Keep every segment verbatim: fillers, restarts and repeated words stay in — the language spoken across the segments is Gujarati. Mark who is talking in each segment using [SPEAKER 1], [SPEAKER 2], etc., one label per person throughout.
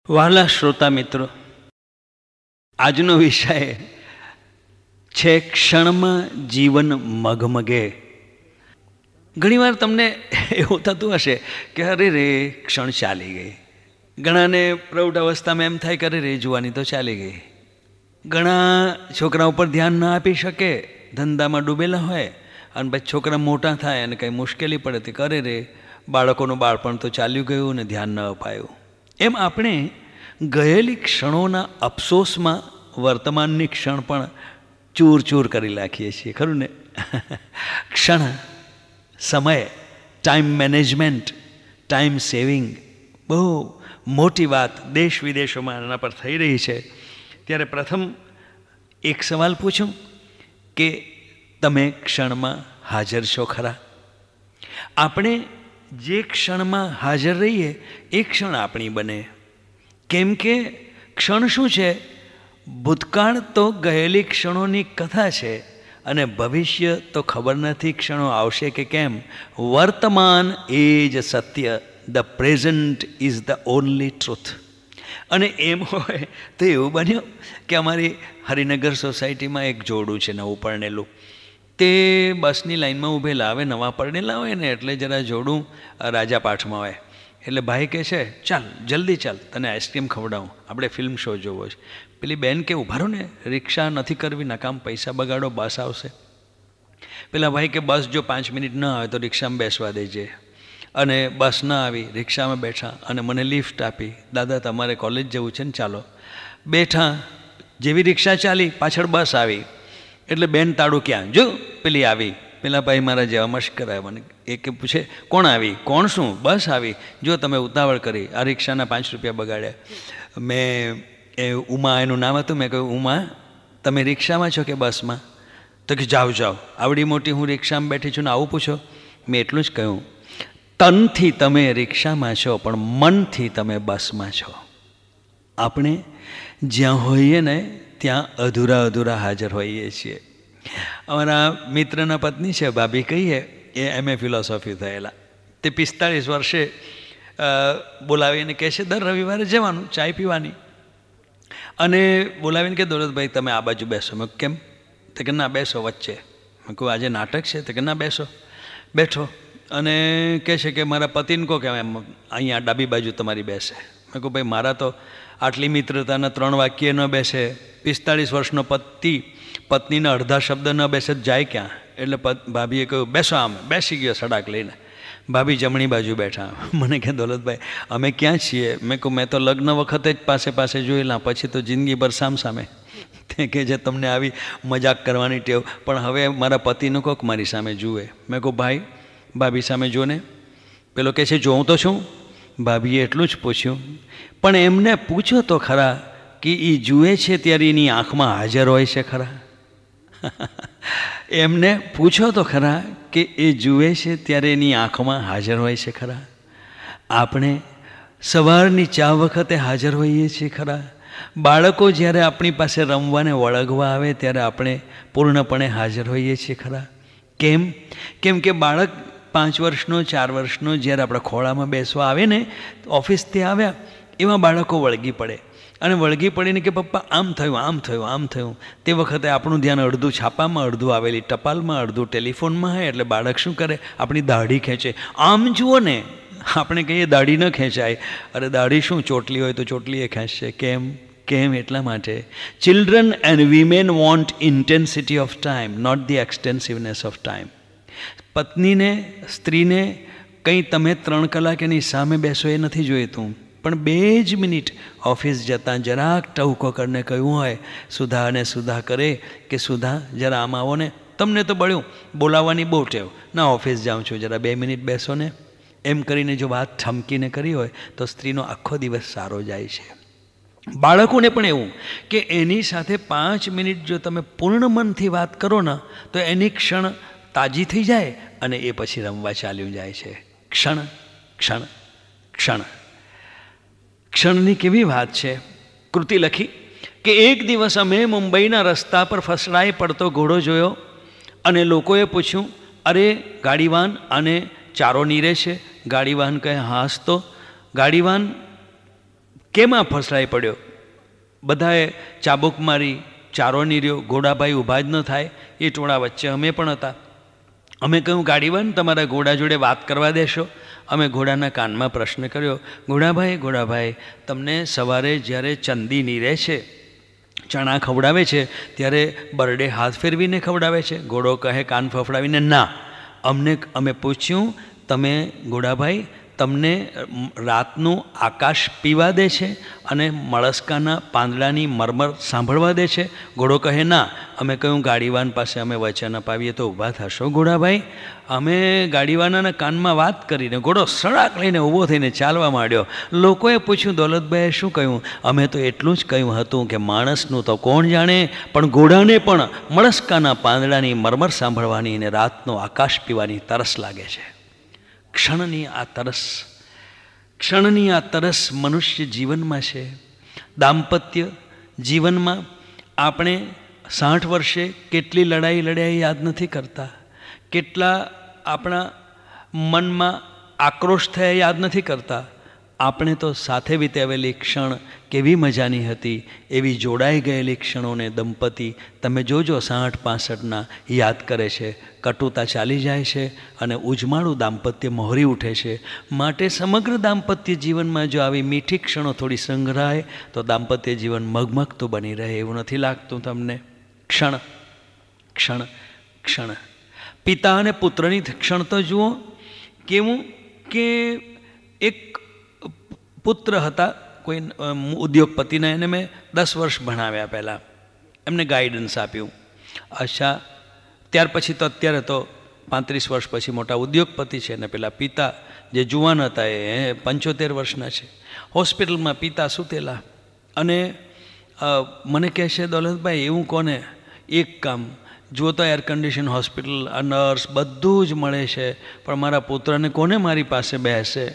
[SPEAKER 1] વહાલા શ્રોતા મિત્રો, આજનો વિષય છે ક્ષણમાં જીવન મગમગે. ઘણીવાર તમને એવું થતું હશે કે અરે રે ક્ષણ ચાલી ગઈ. ઘણાને પ્રૌઢ અવસ્થામાં એમ થાય કે અરે રે જુવાની તો ચાલી ગઈ. ઘણા છોકરા ઉપર ધ્યાન ન આપી શકે, ધંધામાં ડૂબેલા હોય, અને પછી છોકરા મોટા થાય અને કંઈ મુશ્કેલી પડે તો કરે રે બાળકોનું બાળપણ તો ચાલ્યું ગયું ને ધ્યાન ન અપાયું. એમ આપણે ગયેલી ક્ષણોના અફસોસમાં વર્તમાનની ક્ષણ પણ ચૂર ચૂર કરી નાખીએ છીએ, ખરું ને? ક્ષણ, સમય, ટાઈમ મેનેજમેન્ટ, ટાઈમ સેવિંગ બહુ મોટી વાત દેશ વિદેશોમાં એના પર થઈ રહી છે. ત્યારે પ્રથમ એક સવાલ પૂછું કે તમે ક્ષણમાં હાજર છો ખરા? આપણે જે ક્ષણમાં હાજર રહીએ એ ક્ષણ આપણી બને. કેમ કે ક્ષણ શું છે? ભૂતકાળ તો ગયેલી ક્ષણોની કથા છે અને ભવિષ્ય તો ખબર નથી ક્ષણો આવશે કે કેમ. વર્તમાન એ જ સત્ય. The present is the only truth. અને એમ હોય તો એવું બન્યું કે અમારી હરિનગર સોસાયટીમાં એક જોડું છે નવું પરણેલું. તે બસની લાઈનમાં ઊભેલા આવે, નવા પરણેલા હોય ને એટલે જરા જોડું રાજા પાઠમાં હોય. એટલે ભાઈ કહે છે ચાલ જલ્દી ચાલ, તને આઈસ્ક્રીમ ખવડાવું, આપણે ફિલ્મ શો જોવો છે. પેલી બેન કે ઊભા રહો ને, રિક્ષા નથી કરવી, નકામ પૈસા બગાડો, બસ આવશે. પેલા ભાઈ કે બસ જો પાંચ મિનિટ ન આવે તો રિક્ષામાં બેસવા દેજે. અને બસ ન આવી, રિક્ષામાં બેઠા અને મને લિફ્ટ આપી. દાદા તમારે કોલેજ જવું છે ને ચાલો. બેઠા, જેવી રિક્ષા ચાલી પાછળ બસ આવી. એટલે બેન તાળું ક્યાં? જો પેલી આવી. પેલા ભાઈ મારા જેવા મશ્ક કરાય મને. એ કે પૂછે કોણ આવી? કોણ શું? બસ આવી. જો તમે ઉતાવળ કરી, આ રિક્ષાના પાંચ રૂપિયા બગાડ્યા. મેં એ ઉમા એનું નામ હતું. મેં કહ્યું ઉમા તમે રિક્ષામાં છો કે બસમાં? તો કે જાઓ જાઓ, આવડી મોટી હું રિક્ષામાં બેઠી છું ને આવું પૂછો? મેં એટલું જ કહ્યું, તનથી તમે રિક્ષામાં છો પણ મનથી તમે બસમાં છો. આપણે જ્યાં હોઈએ ને ત્યાં અધૂરા અધૂરા હાજર હોઈએ છીએ. અમારા મિત્રના પત્ની છે ભાભી કહીએ, એ એમ એ ફિલોસોફી થયેલા. તે પિસ્તાળીસ વર્ષે બોલાવીને કહે છે દર રવિવારે જવાનું ચાય પીવાની. અને બોલાવીને કે દોલતભાઈ તમે આ બાજુ બેસો. મેં કેમ? તો કે ના બેસો વચ્ચે. મેં કહું આજે નાટક છે? તો કે ના બેસો. બેઠો અને કહે છે કે મારા પતિને કહો કે એમ અહીંયા ડાબી બાજુ તમારી બેસે. મેં કહું ભાઈ મારા તો આટલી મિત્રતાના ત્રણ વાક્ય ન બેસે. પિસ્તાળીસ વર્ષનો પતિ પત્નીના અડધા શબ્દ ન બેસે જાય ક્યાં? એટલે ભાભીએ કહ્યું બેસો. આમ બેસી ગયો સડાક લઈને. ભાભી જમણી બાજુ બેઠા. મને કે દોલતભાઈ અમે ક્યાં છીએ? મેં કહું મેં તો લગ્ન વખતે જ પાસે પાસે જોયેલા, પછી તો જિંદગીભર સામ સામે. તે કે જે તમને આવી મજાક કરવાની ટેવ, પણ હવે મારા પતિનું કોક મારી સામે જુએ. મેં કહું ભાઈ ભાભી સામે જો ને. પેલો કહે છે જોઉં તો છું. ભાભીએ એટલું જ પૂછ્યું, પણ એમને પૂછો તો ખરા કે એ જુએ છે ત્યારે એની આંખમાં હાજર હોય છે ખરા? એમને પૂછો તો ખરા કે એ જુએ છે ત્યારે એની આંખમાં હાજર હોય છે ખરા? આપણે સવારની ચા વખતે હાજર હોઈએ છીએ ખરા? બાળકો જ્યારે આપણી પાસે રમવાને વળગવા આવે ત્યારે આપણે પૂર્ણપણે હાજર હોઈએ છીએ ખરા? કેમ? કેમ કે બાળક પાંચ વર્ષનો ચાર વર્ષનો જ્યારે આપણા ખોળામાં બેસવા આવે ને, ઓફિસથી આવ્યા એમાં બાળકો વળગી પડે. અને વળગી પડીને કે પપ્પા આમ થયું આમ થયું આમ થયું. તે વખતે આપણું ધ્યાન અડધું છાપામાં, અડધું આવેલી ટપાલમાં, અડધું ટેલિફોનમાં હોય. એટલે બાળક શું કરે? આપણી દાઢી ખેંચે. આમ જુઓ ને, આપણે કહીએ દાઢી ન ખેંચાય. અરે દાઢી શું, ચોટલી હોય તો ચોટલી એ ખેંચશે. કેમ? કેમ? એટલા માટે children and women want intensity of time, not the extensiveness of time. પત્નીને, સ્ત્રીને કંઈ તમે ત્રણ કલાક એની સામે બેસો એ નથી જોઈતું, પણ બે જ મિનિટ ઓફિસ જતાં જરાક ટવકો કરીને કહ્યું હોય સુધા અને સુધા કરે કે સુધા જરા આમ આવો ને, તમને તો બળ્યું બોલાવવાની બહુ ટેવ, ના ઓફિસ જાઉં છું જરા બે મિનિટ બેસો ને. એમ કરીને જો વાત ઠમકીને કરી હોય તો સ્ત્રીનો આખો દિવસ સારો જાય છે. બાળકોને પણ એવું કે એની સાથે પાંચ મિનિટ જો તમે પૂર્ણ મનથી વાત કરો ને તો એની ક્ષણ તાજી થઈ જાય અને એ પછી રમવા ચાલ્યું જાય છે. ક્ષણ ક્ષણ ક્ષણ ક્ષણની કેવી વાત છે. કૃતિ લખી કે એક દિવસ અમે મુંબઈના રસ્તા પર ફસડાઈ પડતો ઘોડો જોયો અને લોકોએ પૂછ્યું અરે ગાડીવાન આને ચારો નીરે છે? ગાડીવાન કહે હાસ તો. ગાડીવાન કેમાં ફસરાઈ પડ્યો? બધાએ ચાબુક મારી, ચારો ની રહ્યો, ઘોડાભાઈ ઊભા જ ન થાય. એ ટોળા વચ્ચે અમે પણ હતા. અમે કહ્યું, ગાડીવાન, તમારા ઘોડા જોડે વાત કરવા દેશો? અમે ઘોડાના કાનમાં પ્રશ્ન કર્યો, ઘોડાભાઈ ઘોડાભાઈ તમને સવારે જ્યારે ચંદી નીરે છે, ચણા ખવડાવે છે, ત્યારે બરડે હાથ ફેરવીને ખવડાવે છે? ઘોડો કહે કાન ફફડાવીને, ના. અમને અમે પૂછ્યું, તમે ઘોડાભાઈ તમને રાતનું આકાશ પીવા દે છે અને મળસ્કાના પાંદડાની મરમર સાંભળવા દે છે? ઘોડો કહે ના. અમે કહ્યું, ગાડીવાન પાસે અમે વચન અપાવીએ તો ઊભા થશો ઘોડાભાઈ? અમે ગાડીવાનાના કાનમાં વાત કરીને ઘોડો સડાક લઈને ઊભો થઈને ચાલવા માંડ્યો. લોકોએ પૂછ્યું, દોલતભાઈએ શું કહ્યું? અમે તો એટલું જ કહ્યું હતું કે માણસનું તો કોણ જાણે, પણ ઘોડાને પણ મળસ્કાના પાંદડાની મરમર સાંભળવાની અને રાતનો આકાશ પીવાની તરસ લાગે છે. ક્ષણની આ તરસ, ક્ષણની આ તરસ મનુષ્ય જીવનમાં છે. દાંપત્ય જીવનમાં આપણે સાઠ વર્ષે કેટલી લડાઈ લડ્યા યાદ નથી કરતા, કેટલા આપણા મનમાં આક્રોશ થયા યાદ નથી કરતા. આપણે તો સાથે વિતાવેલી ક્ષણ કેવી મજાની હતી, એવી જોડાઈ ગયેલી ક્ષણોને દંપતી તમે જોજો સાઠ પાસઠના યાદ કરે છે. કટુતા ચાલી જાય છે અને ઉજમાળું દાંપત્ય મોહરી ઉઠે છે. માટે સમગ્ર દાંપત્ય જીવનમાં જો આવી મીઠી ક્ષણો થોડી સંગ્રહાય તો દાંપત્ય જીવન મગમગતું બની રહે. એવું નથી લાગતું તમને? ક્ષણ ક્ષણ ક્ષણ પિતા અને પુત્રની ક્ષણ તો જુઓ. કેવું કે એક પુત્ર હતા કોઈ ઉદ્યોગપતિના, એને મેં દસ વર્ષ ભણાવ્યા પહેલાં, એમને ગાઈડન્સ આપ્યું. અચ્છા, ત્યાર પછી તો અત્યારે તો પાંત્રીસ વર્ષ પછી મોટા ઉદ્યોગપતિ છે ને પેલા પિતા જે જુવાન હતા એ પંચોતેર વર્ષના છે. હોસ્પિટલમાં પિતા સૂતેલા અને મને કહે છે, દોલતભાઈ એવું કોને એક કામ જુઓ તો એર કન્ડિશન હોસ્પિટલ, આ નર્સ બધું જ મળે છે, પણ મારા પુત્રને કોને મારી પાસે બેસે?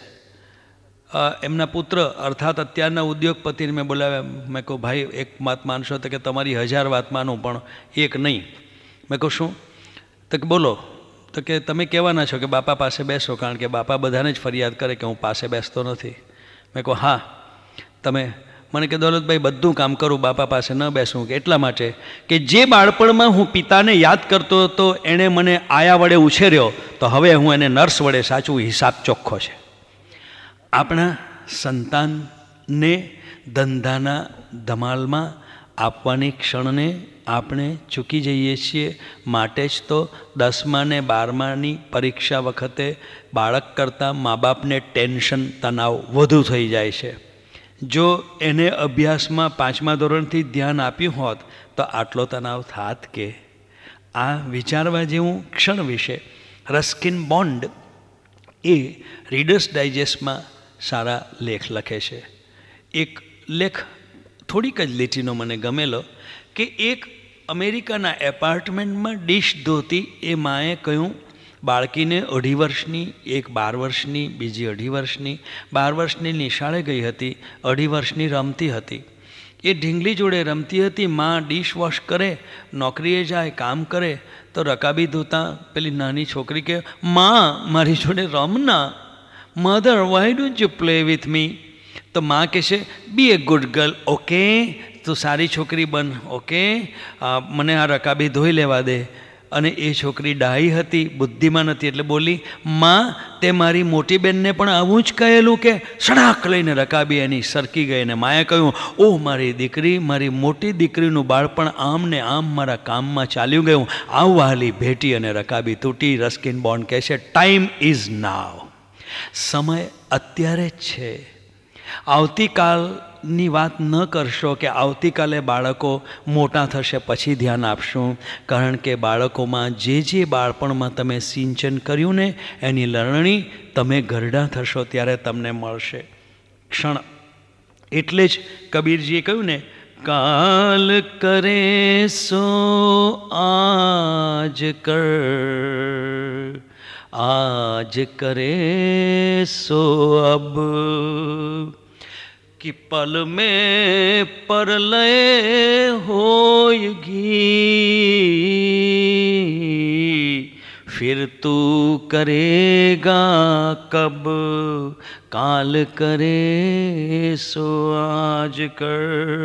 [SPEAKER 1] એમના પુત્ર અર્થાત અત્યારના ઉદ્યોગપતિને મેં બોલાવ્યા. મેં કહું, ભાઈ એક વાત માનશો તો કે તમારી હજાર વાત માનું પણ એક નહીં. મેં કહું, શું? તો કે બોલો. તો કે તમે કહેવાના છો કે બાપા પાસે બેસો, કારણ કે બાપા બધાને જ ફરિયાદ કરે કે હું પાસે બેસતો નથી. મેં કહું, હા. તમે મને કે દોલતભાઈ બધું કામ કરું, બાપા પાસે ન બેસું. કે એટલા માટે કે જે બાળપણમાં હું પિતાને યાદ કરતો હતો એણે મને આયા વડે ઉછેર્યો, તો હવે હું એને નર્સ વડે સાચું હિસાબ ચોખ્ખો છે. આપણા સંતાનને ધંધાના ધમાલમાં આપવાની ક્ષણને આપણે ચૂકી જઈએ છીએ. માટે જ તો દસમા ને બારમાની પરીક્ષા વખતે બાળક કરતાં મા બાપને ટેન્શન, તણાવ વધુ થઈ જાય છે. જો એને અભ્યાસમાં પાંચમા ધોરણથી ધ્યાન આપ્યું હોત તો આટલો તણાવ થાત કે? આ વિચારવા જેવું ક્ષણ વિશે રસ્કિન બોન્ડ એ રીડર્સ ડાયજેસ્ટમાં સારા લેખ લખે છે. એક લેખ થોડીક જ લીટીનો મને ગમેલો કે એક અમેરિકાના એપાર્ટમેન્ટમાં ડીશ ધોતી એ માએ કહ્યું, બાળકીને અઢી વર્ષની, એક બાર વર્ષની, બીજી અઢી વર્ષની. બાર વર્ષની નિશાળે ગઈ હતી, અઢી વર્ષની રમતી હતી. એ ઢીંગલી જોડે રમતી હતી. માં ડીશ વોશ કરે, નોકરીએ જાય, કામ કરે, તો રકાબી ધોતા પેલી નાની છોકરી કે, માં મારી જોડે રમના. Mother why don't you play with me? તો માં કહે છે, be a good girl, okay, તું સારી છોકરી બન, ઓકે, મને આ રકાબી ધોઈ લેવા દે. અને એ છોકરી ડાહી હતી, બુદ્ધિમાન હતી, એટલે બોલી, માં તે મારી મોટી બેનને પણ આવું જ કહેલું કે? સડાક લઈને રકાબી એની સરકી ગઈ. અને માએ કહ્યું, ઓહ મારી દીકરી, મારી મોટી દીકરીનું બાળપણ આમ ને આમ મારા કામમાં ચાલ્યું ગયું. આવવાલી ભેટી અને રકાબી તૂટી. રસ્કિન બોન્ડ કહે છે, ટાઈમ ઇઝ નાવ. સમય અત્યારે જ છે. આવતીકાલની વાત ન કરશો કે આવતીકાલે બાળકો મોટા થશે પછી ધ્યાન આપશું, કારણ કે બાળકોમાં જે જે બાળપણમાં તમે સિંચન કર્યું ને એની લણણી તમે ઘરડા થશો ત્યારે તમને મળશે. ક્ષણ એટલે જ કબીરજીએ કહ્યું ને, કાલ કરે સો આજ કર, आज करे सो अब, कि पल में परलय होयगी, फिर तू करेगा कब, काल करे સો આજ કર.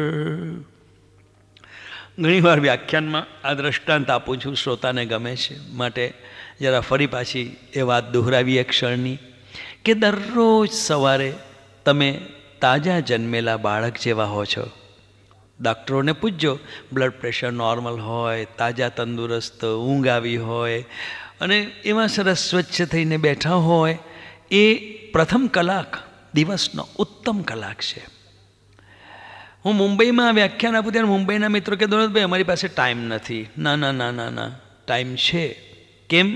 [SPEAKER 1] ઘણીવાર વ્યાખ્યાનમાં આ દ્રષ્ટાંત આપું છું, શ્રોતાને ગમે છે માટે જરા ફરી પાછી એ વાત દોહરાવી એક ક્ષણની, કે દરરોજ સવારે તમે તાજા જન્મેલા બાળક જેવા હો છો. ડૉક્ટરોને પૂછજો, બ્લડ પ્રેશર નોર્મલ હોય, તાજા તંદુરસ્ત, ઊંઘ આવી હોય અને એવા સરસ સ્વચ્છ થઈને બેઠા હોય, એ પ્રથમ કલાક દિવસનો ઉત્તમ કલાક છે. હું મુંબઈમાં વ્યાખ્યાન આપું ત્યારે મુંબઈના મિત્રો કે દોલતભાઈ અમારી પાસે ટાઈમ નથી. ના ના ના ના ના ટાઈમ છે. કેમ?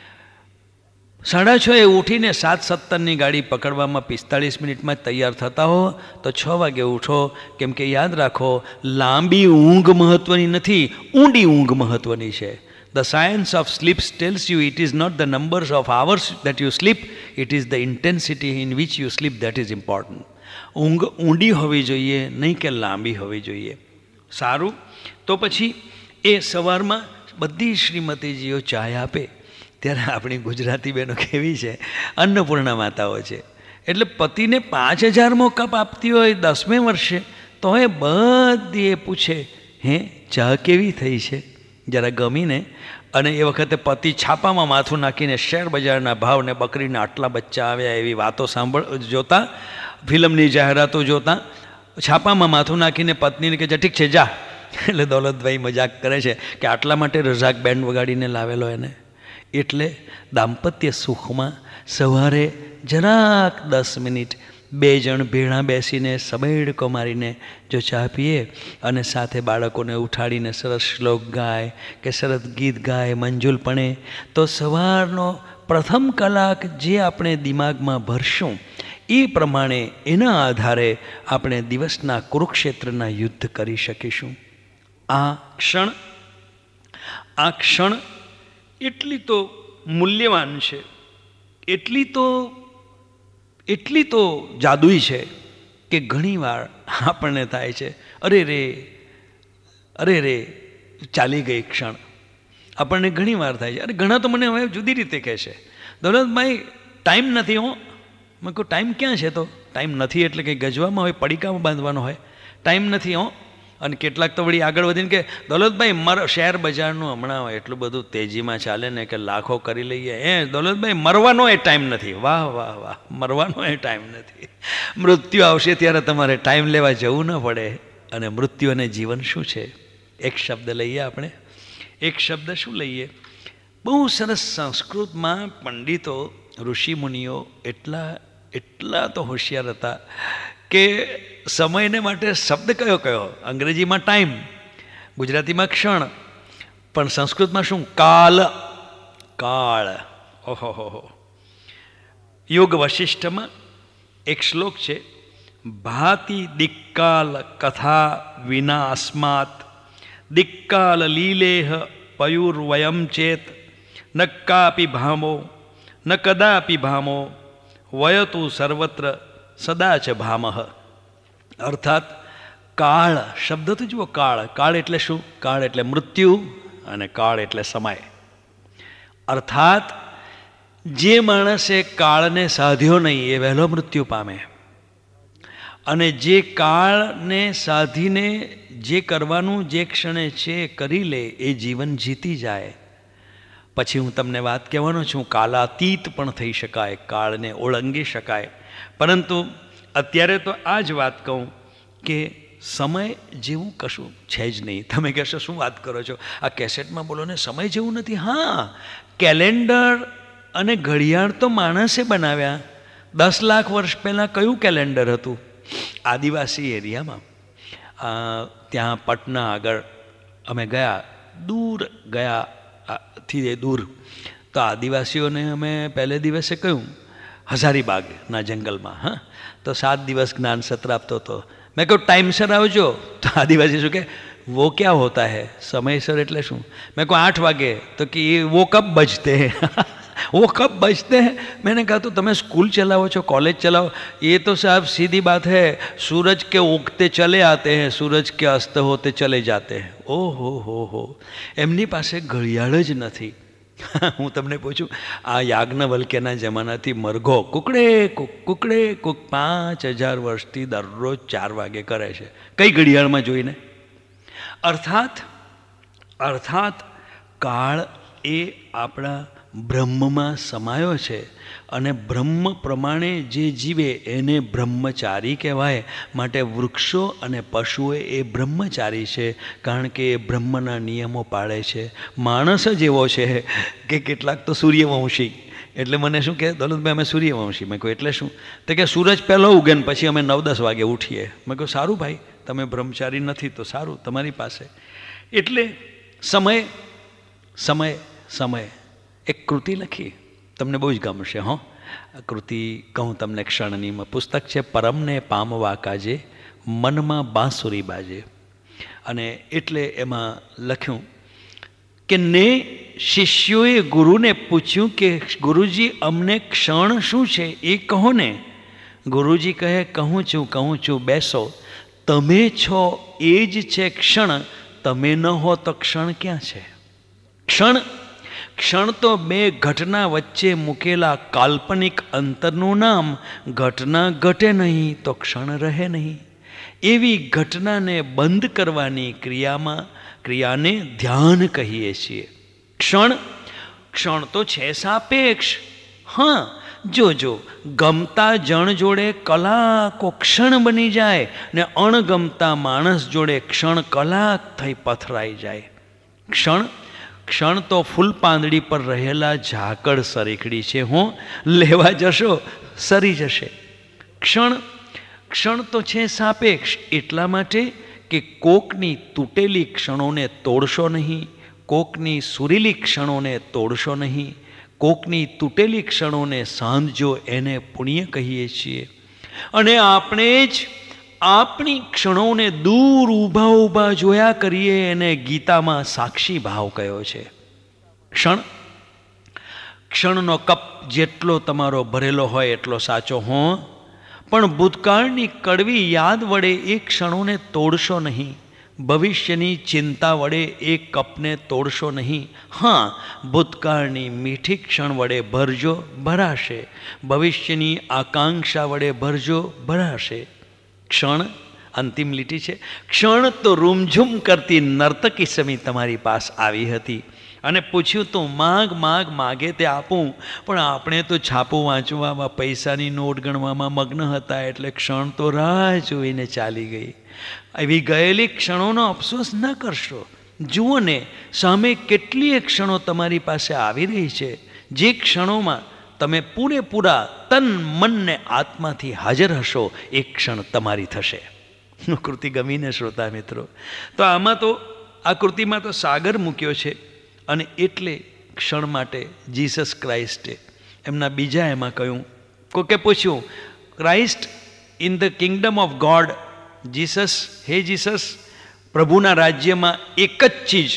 [SPEAKER 1] સાડા છ એ ઉઠીને સાત સત્તરની ગાડી પકડવામાં પિસ્તાળીસ મિનિટમાં જ તૈયાર થતા હો તો છ વાગે ઉઠો. કેમ કે યાદ રાખો, લાંબી ઊંઘ મહત્ત્વની નથી, ઊંડી ઊંઘ મહત્ત્વની છે. The science of sleep tells you it is not the numbers of hours that you sleep, it is the intensity in which you sleep that is important. ઊંઘ ઊંડી હોવી જોઈએ, નહીં કે લાંબી હોવી જોઈએ. સારું, તો પછી એ સવારમાં બધી શ્રીમતીજીઓ ચાય આપે ત્યારે આપણી ગુજરાતી બહેનો કેવી છે, અન્નપૂર્ણા માતાઓ છે. એટલે પતિને પાંચ હજારમો કપ આપતી હોય દસમે વર્ષે, તો એ બધી એ પૂછે, હે ચા કેવી થઈ છે, જરા ગમીને. અને એ વખતે પતિ છાપામાં માથું નાખીને શેર બજારના ભાવને બકરીના આટલા બચ્ચા આવ્યા એવી વાતો સાંભળ જોતા, ફિલ્મની જાહેરાતો જોતા, છાપામાં માથું નાખીને પત્નીને કહે છે ઠીક છે જા. એટલે દોલતભાઈ મજાક કરે છે કે આટલા માટે રઝાક બેન્ડ વગાડીને લાવેલો એને. એટલે દાંપત્ય સુખમાં સવારે જરાક દસ મિનિટ બે જણ ભેળા બેસીને સબેડકો મારીને જો ચા પીએ અને સાથે બાળકોને ઉઠાડીને સરસ શ્લોક ગાય કે સરસ ગીત ગાય મંજુલપણે, તો સવારનો પ્રથમ કલાક જે આપણે દિમાગમાં ભરશું એ પ્રમાણે એના આધારે આપણે દિવસના કુરુક્ષેત્રના યુદ્ધ કરી શકીશું. આ ક્ષણ આ ક્ષણ એટલી તો મૂલ્યવાન છે, એટલી તો એટલી તો જાદુઈ છે કે ઘણીવાર આપણને થાય છે અરે રે અરે રે ચાલી ગઈ ક્ષણ. આપણને ઘણીવાર થાય છે. અરે ઘણા તો મને હવે જુદી રીતે કહે છે, દોલતભાઈ ટાઈમ નથી. હો મેં કહું ટાઈમ ક્યાં છે? તો ટાઈમ નથી એટલે કંઈ ગજવામાં હોય, પડીકામાં બાંધવાનો હોય, ટાઈમ નથી. હો અને કેટલાક તો વળી આગળ વધીને કે દોલતભાઈ મર શેર બજારનું હમણાં એટલું બધું તેજીમાં ચાલે ને કે લાખો કરી લઈએ. એ દોલતભાઈ મરવાનો એ ટાઈમ નથી. વાહ વાહ વાહ, મરવાનો એ ટાઈમ નથી. મૃત્યુ આવશે ત્યારે તમારે ટાઈમ લેવા જવું ન પડે. અને મૃત્યુ અને જીવન શું છે? એક શબ્દ લઈએ આપણે. એક શબ્દ શું લઈએ? બહુ સરસ સંસ્કૃતમાં પંડિતો ઋષિમુનિઓ એટલા એટલા તો હોશિયાર હતા કે સમયને માટે શબ્દ કયો કયો? અંગ્રેજીમાં ટાઈમ, ગુજરાતીમાં ક્ષણ, પણ સંસ્કૃતમાં શું? કાલ. કાળ. ઓહો હો હો. યોગ વશિષ્ઠમાં એક શ્લોક છે, ભાતિ દિક્કાલ કથા વિના અસ્માત દિક્કાલ લીલેહ પયુર્વયમ ચેત ન કાપી ભામો ન કદાપી ભામો વયતુ સર્વત્ર સદા ચ ભામહ. અર્થાત કાળ શબ્દ તો જુઓ, કાળ. કાળ એટલે શું? કાળ એટલે મૃત્યુ અને કાળ એટલે સમય. અર્થાત જે માણસે કાળને સાધ્યો નહીં એ વહેલો મૃત્યુ પામે, અને જે કાળને સાધીને જે કરવાનું જે ક્ષણે છે કરી લે એ જીવન જીતી જાય. પછી હું તમને વાત કહેવાનો છું, કાલાતીત પણ થઈ શકાય, કાળને ઓળંગી શકાય. પરંતુ અત્યારે તો આ જ વાત કહું કે સમય જેવું કશું છે જ નહીં. તમે કહેશો શું વાત કરો છો, આ કેસેટમાં બોલો ને સમય જેવું નથી. હા, કેલેન્ડર અને ઘડિયાળ તો માણસે બનાવ્યા. દસ લાખ વર્ષ પહેલાં કયું કેલેન્ડર હતું? આદિવાસી એરિયામાં ત્યાં પટના આગળ અમે ગયા, દૂર ગયા થી દૂર. તો આદિવાસીઓને અમે પહેલે દિવસે કહ્યું હજારીબાગના જંગલમાં. હા, તો સાત દિવસ જ્ઞાન સત્ર આપતો હતો. મેં કહ્યું ટાઈમસર આવજો. તો આદિવાસી શું કે વો ક્યાં હોતા હૈ? સમયસર એટલે શું? મેં કહું આઠ વાગે. તો કે એ વો કબ બજતે હૈ? वो कब बजते हैं? मैंने कहा तो તમે સ્કૂલ ચલાવો છો, કોલેજ ચલાવો? ये तो साहब सीधी बात है, सूरज के उगते चले आते हैं, सूरज के अस्त होते चले जाते हैं. ओ हो हो हो. એમની પાસે ઘડિયાળ જ નથી. હું તમને પૂછું, આ યાજ્ઞવલ્ક્યના જમાનાથી મરઘો કુકડે કુક કુકડે કુક પાંચ હજાર વર્ષથી દરરોજ ચાર વાગે કરે છે, કઈ ઘડિયાળમાં જોઈને? અર્થાત અર્થાત કાળ એ આપણા બ્રહ્મમાં સમાયો છે, અને બ્રહ્મ પ્રમાણે જે જીવે એને બ્રહ્મચારી કહેવાય. માટે વૃક્ષો અને પશુઓ એ બ્રહ્મચારી છે, કારણ કે એ બ્રહ્મના નિયમો પાળે છે. માણસ જ એવો છે કે કેટલાક તો સૂર્યવંશી, એટલે મને શું કહે, દોલતભાઈ અમે સૂર્યવંશી. મેં કહ્યું એટલે શું? તો કે સૂરજ પહેલો ઉગે ને પછી અમે નવ દસ વાગે ઉઠીએ. મેં કહ્યું સારું ભાઈ, તમે બ્રહ્મચારી નથી તો સારું તમારી પાસે. એટલે સમય સમય સમય એક કૃતિ લખી, તમને બહુ જ ગમશે. હો, આ કૃતિ કહું તમને ક્ષણની. પુસ્તક છે પરમને પામવા કાજે, મનમાં બાંસુરી બાજે. અને એટલે એમાં લખ્યું કે ને શિષ્યોએ ગુરુને પૂછ્યું કે ગુરુજી અમને ક્ષણ શું છે એ કહો ને. ગુરુજી કહે કહું છું કહું છું બેસો, તમે છો એ જ છે ક્ષણ, તમે ન હો તો ક્ષણ ક્યાં છે? ક્ષણ ક્ષણ તો બે ઘટના વચ્ચે મૂકેલા કાલ્પનિક અંતરનું નામ. ઘટના ઘટે નહીં તો ક્ષણ રહે નહીં. એવી ઘટનાને બંધ કરવાની ક્રિયામાં ક્રિયાને ધ્યાન કહીએ છીએ. ક્ષણ ક્ષણ તો છે સાપેક્ષ. હા, જોજો ગમતા જણ જોડે કલાકો ક્ષણ બની જાય ને અણગમતા માણસ જોડે ક્ષણ કલાક થઈ પથરાઈ જાય. ક્ષણ ક્ષણ તો ફૂલ પાંદડી પર રહેલા ઝાકળ સરીખડી છે. હું લેવા જશો સરી જશે. ક્ષણ ક્ષણ તો છે સાપેક્ષ, એટલા માટે કે કોકની તૂટેલી ક્ષણોને તોડશો નહીં, કોકની સુરીલી ક્ષણોને તોડશો નહીં. કોકની તૂટેલી ક્ષણોને સાંધજો, એને પુણ્ય કહીએ છીએ. અને આપણે જ આપણી ક્ષણોને દૂર ઊભા ઊભા જોયા કરીએ, એને ગીતામાં સાક્ષી ભાવ કયો છે. ક્ષણ ક્ષણનો કપ જેટલો તમારો ભરેલો હોય એટલો સાચો હો, પણ ભૂતકાળની કડવી યાદ વડે એ ક્ષણોને તોડશો નહીં. ભવિષ્યની ચિંતા વડે એ કપને તોડશો નહીં. હા, ભૂતકાળની મીઠી ક્ષણ વડે ભરજો, ભરાશે. ભવિષ્યની આકાંક્ષા વડે ભરજો, ભરાશે. ક્ષણ અંતિમ લીટી છે. ક્ષણ તો રૂમઝૂમ કરતી નર્તકી સમી તમારી પાસ આવી હતી અને પૂછ્યું તો માગ માગ માગે તે આપું, પણ આપણે તો છાપું વાંચવામાં પૈસાની નોટ ગણવામાં મગ્ન હતા, એટલે ક્ષણ તો રાહ જોઈને ચાલી ગઈ. એવી ગયેલી ક્ષણોનો અફસોસ ન કરશો. જુઓ ને સામે કેટલીય ક્ષણો તમારી પાસે આવી રહી છે, જે ક્ષણોમાં તમે પૂરેપૂરા તન મનને આત્માથી હાજર હશો, એક ક્ષણ તમારી થશે. કૃતિ ગમીને શ્રોતા મિત્રો, તો આમાં તો આ કૃતિમાં તો સાગર મૂક્યો છે, અને એટલે ક્ષણ માટે જીસસ ક્રાઇસ્ટે એમના બીજા એમાં કહ્યું, કોકે પૂછ્યું Christ in the kingdom of God, Jesus હે જીસસ, પ્રભુના રાજ્યમાં એક જ ચીજ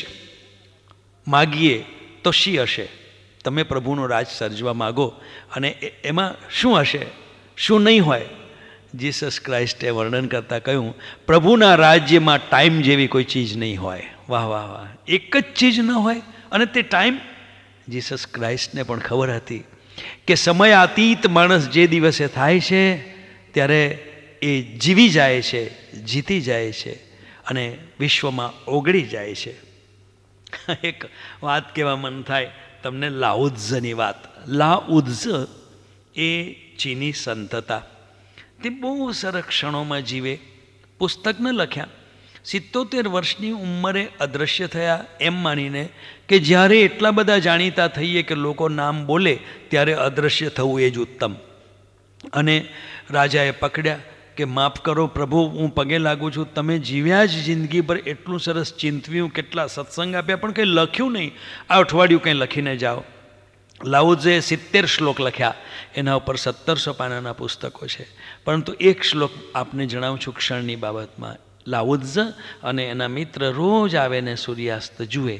[SPEAKER 1] માગીએ તો શી હશે? તમે પ્રભુનો રાજ સર્જવા માગો અને એમાં શું હશે, શું નહીં હોય? જીસસ ક્રાઇસ્ટે વર્ણન કરતાં કહ્યું, પ્રભુના રાજ્યમાં ટાઈમ જેવી કોઈ ચીજ નહીં હોય. વાહ વાહ વાહ, એક જ ચીજ ન હોય, અને તે ટાઈમ. જીસસ ક્રાઇસ્ટને પણ ખબર હતી કે સમયાતીત માણસ જે દિવસે થાય છે ત્યારે એ જીવી જાય છે, જીતી જાય છે અને વિશ્વમાં ઓગળી જાય છે. એક વાત કહેવા મન થાય તમને, લાઉત્ઝની વાત. લાઉત્ઝ એ ચીની સંત હતા. તે બહુ સરસ ક્ષણોમાં જીવે, પુસ્તક ન લખ્યા. સિત્તોતેર વર્ષની ઉંમરે અદૃશ્ય થયા, એમ માનીને કે જ્યારે એટલા બધા જાણીતા થઈએ કે લોકો નામ બોલે ત્યારે અદૃશ્ય થવું એ જ ઉત્તમ. અને રાજાએ પકડ્યા કે માફ કરો પ્રભુ, હું પગે લાગુ છું, તમે જીવ્યા જ જિંદગી પર એટલું સરસ ચિંતવ્યું, કેટલા સત્સંગ આપ્યા, પણ કંઈ લખ્યું નહીં. આ અઠવાડિયું કંઈ લખીને જાઓ. લાઉત્ઝે સિત્તેર શ્લોક લખ્યા, એના ઉપર સત્તરસો પાનાના પુસ્તકો છે, પરંતુ એક શ્લોક આપને જણાવું છું ક્ષણની બાબતમાં. લાઉત્ઝ અને એના મિત્ર રોજ આવે ને સૂર્યાસ્ત જુએ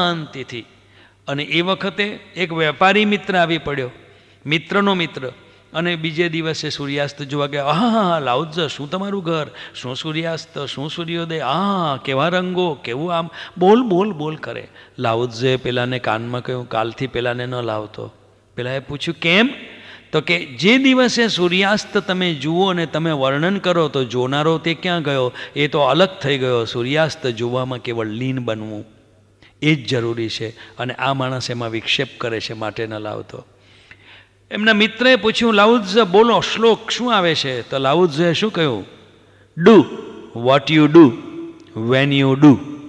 [SPEAKER 1] શાંતિથી. અને એ વખતે એક વેપારી મિત્ર આવી પડ્યો, મિત્રનો મિત્ર, અને બીજે દિવસે સૂર્યાસ્ત જોવા ગયા. હા હા લાઉત્ઝ, શું તમારું ઘર, શું સૂર્યાસ્ત, શું સૂર્યોદય, હા કેવા રંગો, કેવું આમ બોલ બોલ બોલ કરે. લાઉત્ઝે પેલાને કાનમાં કહ્યું, કાલથી પેલાને ન લાવતો. પેલાએ પૂછ્યું કેમ? તો કે જે દિવસે સૂર્યાસ્ત તમે જુઓ અને તમે વર્ણન કરો તો જોનારો તે ક્યાં ગયો, એ તો અલગ થઈ ગયો. સૂર્યાસ્ત જોવામાં કેવળ લીન બનવું એ જ જરૂરી છે, અને આ માણસ એમાં વિક્ષેપ કરે છે, માટે ન લાવતો. એમના મિત્રએ પૂછ્યું, લાઉત્ઝ બોલો શ્લોક શું આવે છે? તો લાઉત્ઝે શું કહ્યું? Do what you do when you do.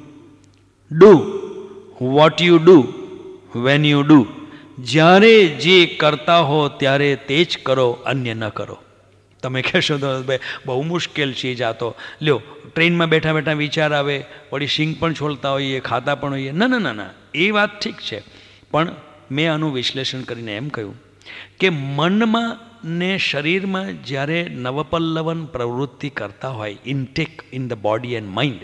[SPEAKER 1] Do what you do when you do. જ્યારે જે કરતા હો ત્યારે તે જ કરો, અન્ય ન કરો. તમે કહેશો તો ભાઈ બહુ મુશ્કેલ ચીજ આ તો. લ્યો, ટ્રેનમાં બેઠા બેઠા વિચાર આવે, વળી સિંગ પણ છોલતા હોઈએ, ખાતા પણ હોઈએ. ના ના ના ના એ વાત ઠીક છે, પણ મેં આનું વિશ્લેષણ કરીને એમ કહ્યું કે મનમાં ને શરીરમાં જ્યારે નવપલ્લવન પ્રવૃત્તિ કરતા હોય, intake in the body and mind,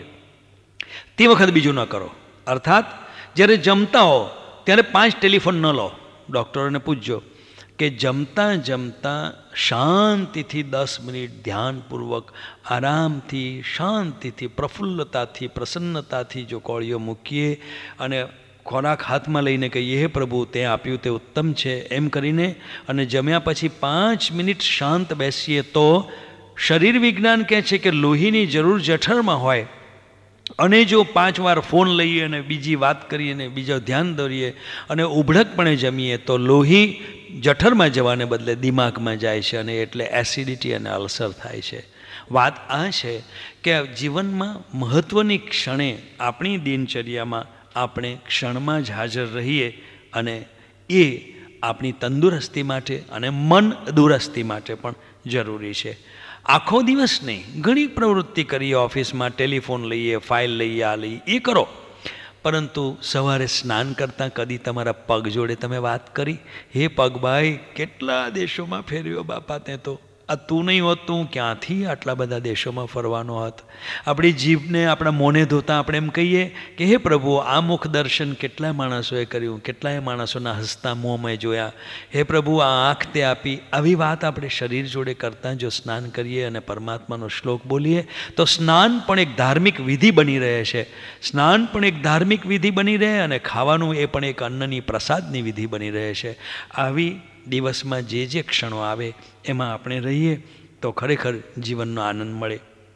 [SPEAKER 1] તે વખત બીજું ન કરો. અર્થાત જ્યારે જમતા હો ત્યારે પાંચ ટેલિફોન ન લો. ડૉક્ટરોને પૂછજો કે જમતા જમતા શાંતિથી દસ મિનિટ ધ્યાનપૂર્વક આરામથી શાંતિથી પ્રફુલ્લતાથી પ્રસન્નતાથી જો કોળીઓ મૂકીએ અને ખોરાક હાથમાં લઈને કહીએ, હે પ્રભુ તે આપ્યું તે ઉત્તમ છે એમ કરીને, અને જમ્યા પછી પાંચ મિનિટ શાંત બેસીએ તો શરીર વિજ્ઞાન કહે છે કે લોહીની જરૂર જઠરમાં હોય, અને જો પાંચ વાર ફોન લઈએ અને બીજી વાત કરીએ અને બીજો ધ્યાન દોરીએ અને ઉભળકપણે જમીએ તો લોહી જઠરમાં જવાને બદલે દિમાગમાં જાય છે, અને એટલે એસિડિટી અને અલ્સર થાય છે. વાત આ છે કે જીવનમાં મહત્ત્વની ક્ષણે આપણી દિનચર્યામાં આપણે ક્ષણમાં જ હાજર રહીએ, અને એ આપણી તંદુરસ્તી માટે અને મન દુરસ્તી માટે પણ જરૂરી છે. આખો દિવસ નહીં, ઘણી પ્રવૃત્તિ કરીએ, ઓફિસમાં ટેલિફોન લઈએ, ફાઇલ લઈએ, આ લઈએ, એ કરો, પરંતુ સવારે સ્નાન કરતાં કદી તમારા પગ જોડે તમે વાત કરી? હે પગભાઈ, કેટલા દેશોમાં ફેર્યો બાપા તે તો. આ તું નહીં હોત તો હું ક્યાંથી આટલા બધા દેશોમાં ફરવાનો હોત. આપણી જીભને આપણા મોને ધોતા આપણે એમ કહીએ કે હે પ્રભુ, આ મુખ દર્શન કેટલાય માણસોએ કર્યું, કેટલાય માણસોના હસતા મોં મેં જોયા. હે પ્રભુ, આ આંખ તે આપી. આવી વાત આપણે શરીર જોડે કરતાં જો સ્નાન કરીએ અને પરમાત્માનો શ્લોક બોલીએ તો સ્નાન પણ એક ધાર્મિક વિધિ બની રહે છે. સ્નાન પણ એક ધાર્મિક વિધિ બની રહે, અને ખાવાનું એ પણ એક અન્નની પ્રસાદની વિધિ બની રહે છે. આવી દિવસમાં જે જે ક્ષણો આવે એમાં આપણે રહીએ તો ખરેખર જીવનનો આનંદ મળે.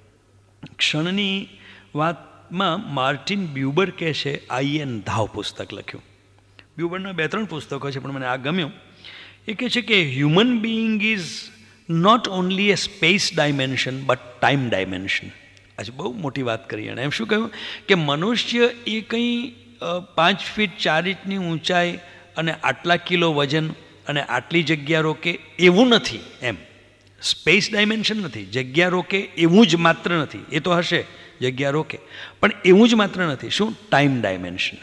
[SPEAKER 1] ક્ષણની વાતમાં માર્ટિન બ્યુબર કહે છે, આઈ એન ધાવ પુસ્તક લખ્યું. બ્યુબરના બે ત્રણ પુસ્તકો છે, પણ મને આ ગમ્યું. એ કહે છે કે human being is not only a space dimension but time dimension. આજે બહુ મોટી વાત કરી એણે. એમ શું કહ્યું કે મનુષ્ય એ કંઈ પાંચ ફીટ ચાર ઇંચની ઊંચાઈ અને આટલા કિલો વજન અને આટલી જગ્યા રોકે એવું નથી. એમ સ્પેસ ડાયમેન્શન નથી, જગ્યા રોકે એવું જ માત્ર નથી. એ તો હશે જગ્યા રોકે, પણ એવું જ માત્ર નથી. શું? Time dimension.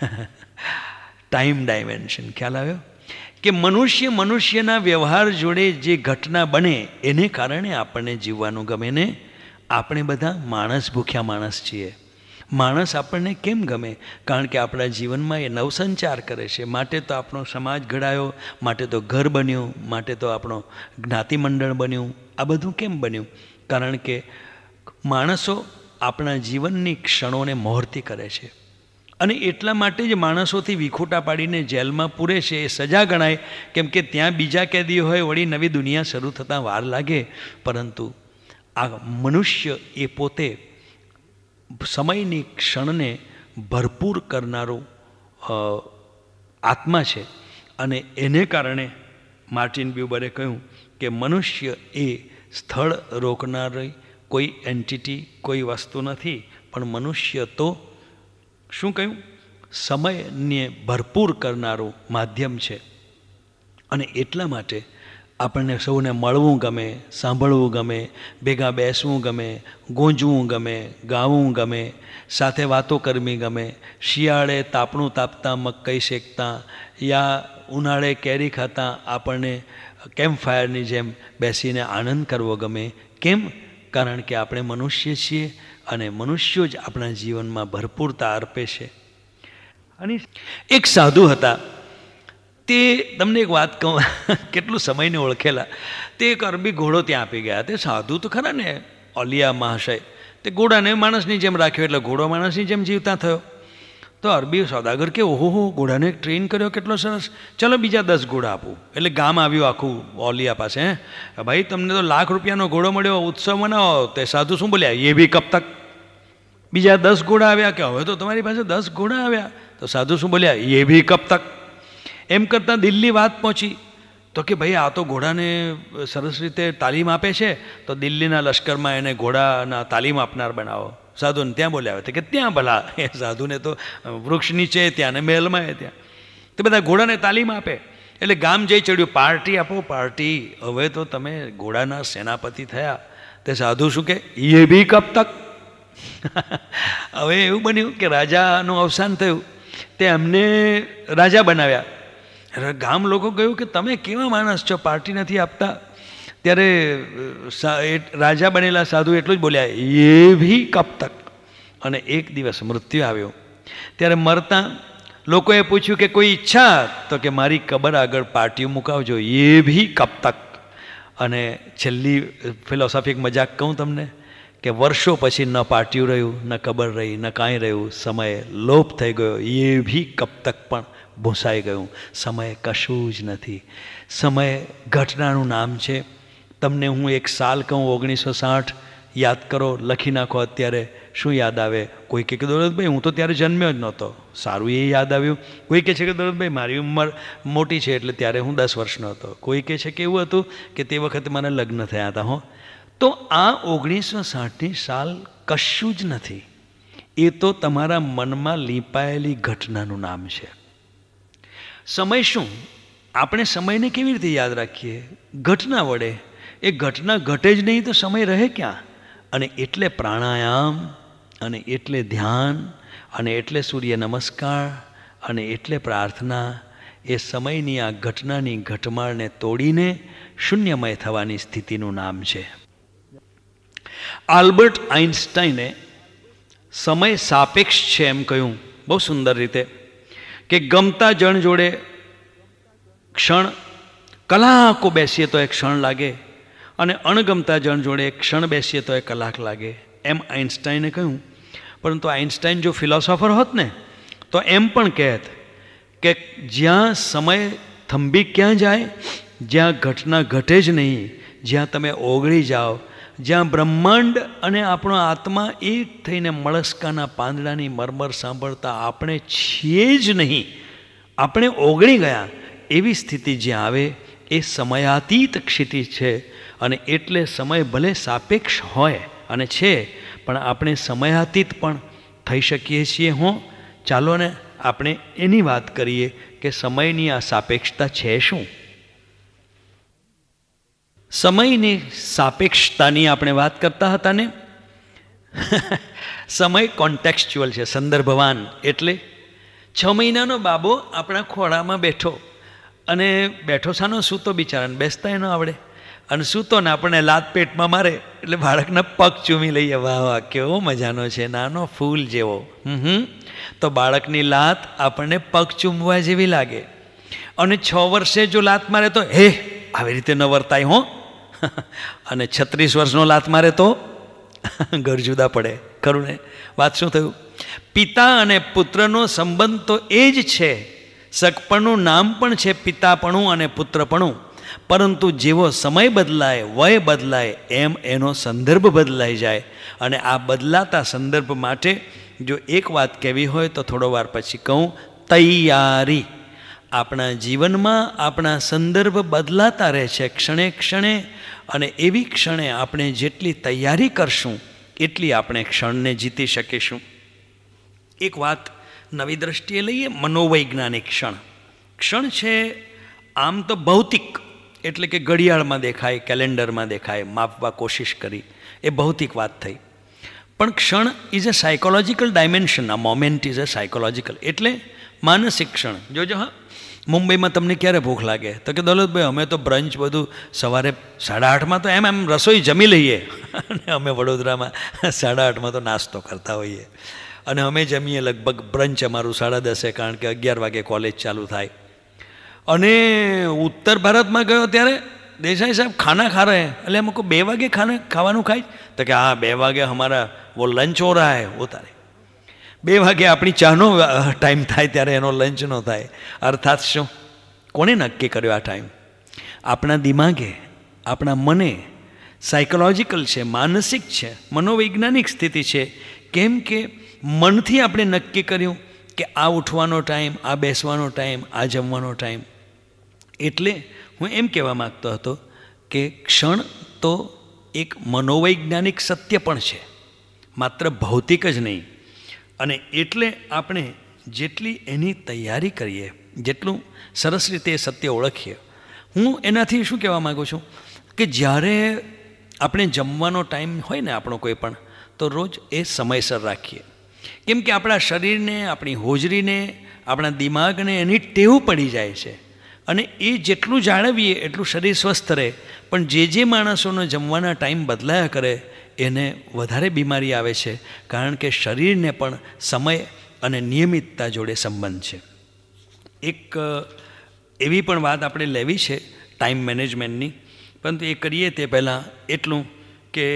[SPEAKER 1] ટાઈમ ડાયમેન્શન ખ્યાલ આવ્યો કે મનુષ્ય મનુષ્યના વ્યવહાર જોડે જે ઘટના બને એને કારણે આપણને જીવવાનું ગમે ને. આપણે બધા માણસ ભૂખ્યા માણસ છીએ. માણસ આપણને કેમ ગમે? કારણ કે આપણા જીવનમાં એ નવસંચાર કરે છે. માટે તો આપણો સમાજ ઘડાયો, માટે તો ઘર બન્યું, માટે તો આપણો જ્ઞાતિમંડળ બન્યું. આ બધું કેમ બન્યું? કારણ કે માણસો આપણા જીવનની ક્ષણોને મોહરતી કરે છે, અને એટલા માટે જ માણસોથી વિખૂટા પાડીને જેલમાં પૂરે છે. એ સજા ગણાય, કેમ કે ત્યાં બીજા કેદી હોય, વળી નવી દુનિયા શરૂ થતાં વાર લાગે. પરંતુ આ મનુષ્ય એ પોતે સમયની ક્ષણને ભરપૂર કરનારો આત્મા છે, અને એને કારણે માર્ટિન બ્યુબરે કહ્યું કે મનુષ્ય એ સ્થળ રોકનારી કોઈ એન્ટિટી, કોઈ વસ્તુ નથી, પણ મનુષ્ય તો શું કહ્યું? સમયને ભરપૂર કરનારું માધ્યમ છે. અને એટલા માટે આપણને સૌને મળવું ગમે, સાંભળવું ગમે, ભેગા બેસવું ગમે, ગૂંજવું ગમે, ગાવું ગમે, સાથે વાતો કરવી ગમે. શિયાળે તાપણું તાપતા મકઈ શેકતા યા ઉનાળે કેરી ખાતા આપણને કેમ્પ ફાયરની જેમ બેસીને આનંદ કરવો ગમે. કેમ? કારણ કે આપણે મનુષ્ય છીએ, અને મનુષ્યો જ આપણા જીવનમાં ભરપૂરતા અર્પે છે. અને એક સાધુ હતા, તે તમને એક વાત કહું, કેટલું સમયને ઓળખેલા, તે એક અરબી ઘોડો ત્યાં આપી ગયા. તે સાધુ તો ખરા ને ઓલિયા મહાશય, તે ઘોડાને માણસની જેમ રાખ્યો એટલે ઘોડો માણસની જેમ જીવતા થયો. તો અરબી સોદાગર કે ઓહો હો, ઘોડાને ટ્રેન કર્યો કેટલો સરસ, ચલો બીજા દસ ઘોડા આપું. એટલે ગામ આવ્યું આખું ઓલિયા પાસે, હે ભાઈ તમને તો લાખ રૂપિયાનો ઘોડો મળ્યો, ઉત્સવ મનાવો. તે સાધુ શું બોલ્યા, એ ભી કબ તક. બીજા દસ ઘોડા આવ્યા કે હવે તો તમારી પાસે દસ ઘોડા આવ્યા. તો સાધુ શું બોલ્યા, એ ભી કબ તક. એમ કરતાં દિલ્હી વાત પહોંચી. તો કે ભાઈ આ તો ઘોડાને સરસ રીતે તાલીમ આપે છે, તો દિલ્હીના લશ્કરમાં એને ઘોડાના તાલીમ આપનાર બનાવો. સાધુને ત્યાં બોલ્યા કે ત્યાં ભલા, એ સાધુને તો વૃક્ષ નીચે ત્યાં ને મહેલમાં ત્યાં, તે બધા ઘોડાને તાલીમ આપે. એટલે ગામ જઈ ચડ્યું, પાર્ટી આપો પાર્ટી, હવે તો તમે ઘોડાના સેનાપતિ થયા. તે સાધુ શું કે, એ ભી કબ તક. હવે એવું બન્યું કે રાજાનું અવસાન થયું, તે એમને રાજા બનાવ્યા. ગામ લોકો કહ્યું કે તમે કેવા માણસ છો, પાર્ટી નથી આપતા. ત્યારે રાજા બનેલા સાધુ એટલું જ બોલ્યા, એ ભી કબ તક. અને એક દિવસ મૃત્યુ આવ્યો. ત્યારે મરતા લોકોએ પૂછ્યું કે કોઈ ઈચ્છા, તો કે મારી કબર આગળ પાર્ટીઓ મુકાવજો, એ ભી કબ તક. અને છેલ્લી ફિલોસોફિક મજાક કહું તમને કે વર્ષો પછી ન પાર્ટીઓ રહ્યું, ન કબર રહી, ન કાંઈ રહ્યું. સમય લોપ થઈ ગયો, એ ભી કબ તક પણ ભૂંસાઈ ગયું. સમય કશું જ નથી. સમય ઘટનાનું નામ છે. તમને હું એક સાલ કહું, ઓગણીસો સાઠ યાદ કરો, લખી નાખો. અત્યારે શું યાદ આવે? કોઈ કહે કે દોલતભાઈ હું તો ત્યારે જન્મ્યો જ નહોતો, સારું એ યાદ આવ્યું. કોઈ કહે છે કે દોલતભાઈ મારી ઉંમર મોટી છે એટલે ત્યારે હું દસ વર્ષનો હતો. કોઈ કહે છે કે એવું હતું કે તે વખતે મને લગ્ન થયા હતા. હો, તો આ ઓગણીસો સાઠની સાલ કશું જ નથી. એ તો તમારા મનમાં લીપાયેલી ઘટનાનું નામ છે. સમય શું? આપણે સમયને કેવી રીતે યાદ રાખીએ? ઘટના વડે. એ ઘટના ઘટે જ નહીં તો સમય રહે ક્યાં? અને એટલે પ્રાણાયામ, અને એટલે ધ્યાન, અને એટલે સૂર્ય નમસ્કાર, અને એટલે પ્રાર્થના એ સમયની આ ઘટનાની ઘટમાળને તોડીને શૂન્યમય થવાની સ્થિતિનું નામ છે. આલ્બર્ટ આઇન્સ્ટાઈને સમય સાપેક્ષ છે એમ કહ્યું બહુ સુંદર રીતે, કે ગમતા જણ જોડે ક્ષણ કલાકો બેસીએ તો એક ક્ષણ લાગે, અને અણગમતા જણ જોડે એક ક્ષણ બેસીએ તો એક કલાક લાગે. એમ આઇન્સ્ટાઈને કહ્યું. પરંતુ આઇન્સ્ટાઈન જો ફિલોસોફર હોત ને તો એમ પણ કહેત કે જ્યાં સમય થંભી ક્યાં જાય, જ્યાં ઘટના ઘટે જ નહીં, જ્યાં તમે ઓગળી જાઓ, જ્યાં બ્રહ્માંડ અને આપણો આત્મા એક થઈને મળસ્કાના પાંદડાની મરમર સાંભળતા આપણે છીએ જ નહીં, આપણે ઓગળી ગયા, એવી સ્થિતિ જ્યાં આવે એ સમયાતીત ક્ષિતિ છે. અને એટલે સમય ભલે સાપેક્ષ હોય અને છે, પણ આપણે સમયાતીત પણ થઈ શકીએ છીએ. હો, ચાલો ને આપણે એની વાત કરીએ કે સમયની આ સાપેક્ષતા છે શું? સમયની સાપેક્ષતાની આપણે વાત કરતા હતા ને. સમય કોન્ટેક્સ્ચ્યુઅલ છે, સંદર્ભવાન. એટલે છ મહિનાનો બાબો આપણા ખોળામાં બેઠો, અને બેઠો સાનો, સૂતો બિચારાને બેસતા ન આવડે, અને સૂતો ને આપણને લાત પેટમાં મારે એટલે બાળકના પગ ચૂમી લઈએ. વાહ વાહ, કેવો મજાનો છે, નાનો ફૂલ જેવો. હમ હમ તો બાળકની લાત આપણને પગ ચૂમવા જેવી લાગે. અને છ વર્ષે જો લાત મારે તો હે આવી રીતે ન વર્તાય. હો, અને છત્રીસ વર્ષનો લાત મારે તો ઘર જુદા પડે. ખરું ને? વાત શું થયું? પિતા અને પુત્રનો સંબંધ તો એ જ છે. સગપણનું નામ પણ છે પિતાપણું અને પુત્રપણું. પરંતુ જેવો સમય બદલાય, વય બદલાય, એમ એનો સંદર્ભ બદલાઈ જાય. અને આ બદલાતા સંદર્ભ માટે જો એક વાત કહેવી હોય તો થોડો વાર પછી કહું, તૈયારી. આપણા જીવનમાં આપણા સંદર્ભ બદલાતા રહે છે ક્ષણે ક્ષણે, અને એવી ક્ષણે આપણે જેટલી તૈયારી કરશું એટલી આપણે ક્ષણને જીતી શકીશું. એક વાત નવી દ્રષ્ટિએ લઈએ, મનોવૈજ્ઞાનિક ક્ષણ. ક્ષણ છે આમ તો ભૌતિક, એટલે કે ઘડિયાળમાં દેખાય, કેલેન્ડરમાં દેખાય, માપવા કોશિશ કરી, એ ભૌતિક વાત થઈ. પણ ક્ષણ ઇઝ અ સાયકોલોજીકલ ડાયમેન્શન. આ મોમેન્ટ ઇઝ અ સાયકોલોજીકલ, એટલે માનસિક ક્ષણ. જોજો હા, મુંબઈમાં તમને ક્યારે ભૂખ લાગે? તો કે દોલતભાઈ અમે તો બ્રંચ બધું સવારે સાડા આઠમાં તો એમ એમ રસોઈ જમી લઈએ, અને અમે વડોદરામાં સાડા આઠમાં તો નાસ્તો કરતા હોઈએ, અને અમે જમીએ લગભગ બ્રંચ અમારું સાડા દસે, કારણ કે અગિયાર વાગે કોલેજ ચાલુ થાય. અને ઉત્તર ભારતમાં ગયો ત્યારે દેસાઈ સાહેબ ખાના ખા રહે એટલે એમ કહું બે વાગે ખાના ખાવાનું ખાય તો કે હા બે વાગે હમારા વો લંચ હો રહા હૈ वो તારે બે વાગે આપણી ચાનો ટાઈમ થાય ત્યારે એનો લંચ નો થાય. અર્થાત શું, કોણે નક્કી કર્યો આ ટાઈમ? આપણા દિમાગે, આપણા મને. સાયકોલોજીકલ છે, માનસિક છે, મનોવૈજ્ઞાનિક સ્થિતિ છે. કેમ કે મનથી આપણે નક્કી કર્યું કે આ ઉઠવાનો ટાઈમ, આ બેસવાનો ટાઈમ, આ જમવાનો ટાઈમ. એટલે હું એમ કહેવા માગતો હતો કે ક્ષણ તો એક મનોવૈજ્ઞાનિક સત્ય પણ છે, માત્ર ભૌતિક જ નહીં. અને એટલે આપણે જેટલી એની તૈયારી કરીએ, જેટલું સરસ રીતે એ સત્ય ઓળખીએ. હું એનાથી શું કહેવા માગું છું કે જ્યારે આપણે જમવાનો ટાઈમ હોય ને આપણો કોઈ પણ, તો રોજ એ સમયસર રાખીએ. કેમ કે આપણા શરીરને, આપણી હોજરીને, આપણા દિમાગને એની ટેવ પડી જાય છે. અને એ જેટલું જાળવીએ એટલું શરીર સ્વસ્થ રહે. પણ જે જે માણસોનો જમવાના ટાઈમ બદલાયા કરે એને વધારે બીમારી આવે છે, કારણ કે શરીરને પણ સમય અને નિયમિતતા જોડે સંબંધ છે. એક એવી પણ વાત આપણે લેવી છે ટાઈમ મેનેજમેન્ટની, પરંતુ એ કરીએ તે પહેલાં એટલું કે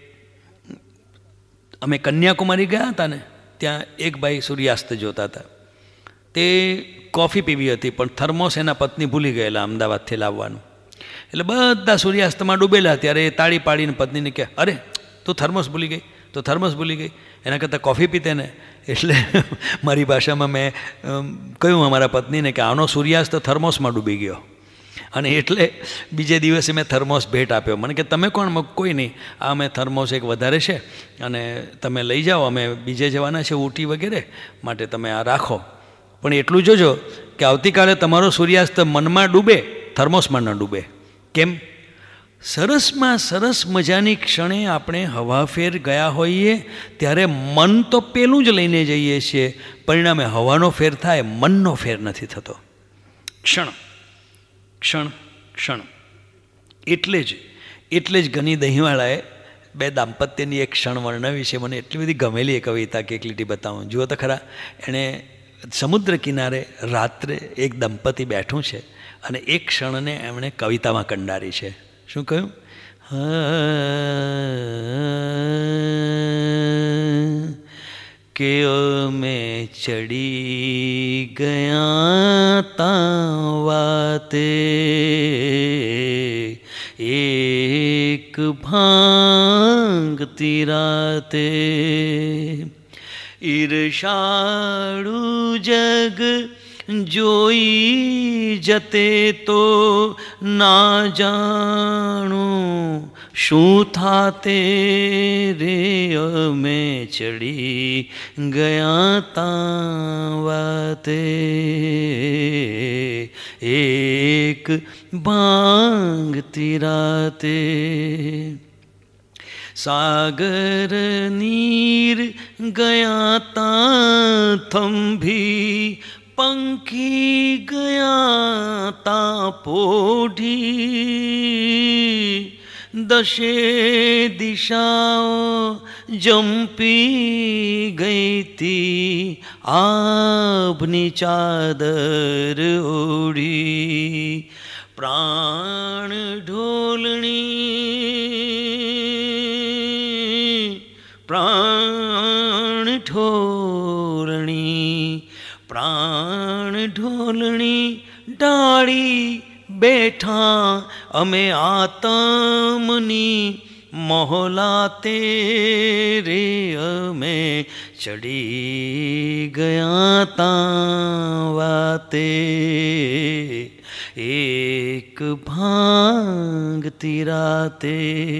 [SPEAKER 1] અમે કન્યાકુમારી ગયા હતા ને, ત્યાં એક ભાઈ સૂર્યાસ્ત જોતા હતા. તે કોફી પીવી હતી પણ થર્મોસ એના પત્ની ભૂલી ગયેલા અમદાવાદથી લાવવાનું. એટલે બધા સૂર્યાસ્તમાં ડૂબેલા. ત્યારે એ તાળી પાડીને પત્નીને કહે, અરે તું થર્મોસ ભૂલી ગઈ, તો થર્મોસ ભૂલી ગઈ, એના કરતાં કોફી પીતે ને. એટલે મારી ભાષામાં મેં કહ્યું અમારા પત્નીને કે આનો સૂર્યાસ્ત થર્મોસમાં ડૂબી ગયો. અને એટલે બીજે દિવસે મેં થર્મોસ ભેટ આપ્યો. મને કે તમે કોણ? કોઈ નહીં, આ મેં થર્મોસ એક વધારે છે અને તમે લઈ જાઓ, અમે બીજે જવાના છે ઊટી વગેરે, માટે તમે આ રાખો. પણ એટલું જોજો કે આવતીકાલે તમારો સૂર્યાસ્ત મનમાં ડૂબે, થર્મોસમાં ન ડૂબે. કેમ? સરસમાં સરસ મજાની ક્ષણે આપણે હવાફેર ગયા હોઈએ ત્યારે મન તો પેલું જ લઈને જઈએ છીએ, પરિણામે હવાનો ફેર થાય, મનનો ફેર નથી થતો. ક્ષણ ક્ષણ ક્ષણ. એટલે જ એટલે જ ગની દહીંવાળાએ બે દાંપત્યની એક ક્ષણ વર્ણવી છે. મને એટલી બધી ગમેલી એ કવિતા કે એક લીટી બતાવું. જુઓ તો ખરા, એણે સમુદ્ર કિનારે રાત્રે એક દંપતી બેઠું છે અને એક ક્ષણને એમણે કવિતામાં કંડારી છે. શું કહ્યું? કે અમે ચડી ગયા તાં વાતે એક ભાંગતી રાતે ઈર્ષાળુ જગ જોઈ જતે તો ના જાણું શું થાતે રે અમે ચડી ગયા તાં વાતે એક ભાંગતી રાતે સાગર નીર ગયા તાં થંભી પંખી ગયા તાં પોઢી દશે દિશાઓ જંપી ગઈ તી આભની ચાદર ઓઢી પ્રાણ ઢોલણી પ્રાણ ઢોલણી પ્રાણ ઢોલણી ડાળી બેઠા અમે આતમની મોહલાતે રે અમે ચડી ગયા તાં વાતે એક ભાંગતી રાતે.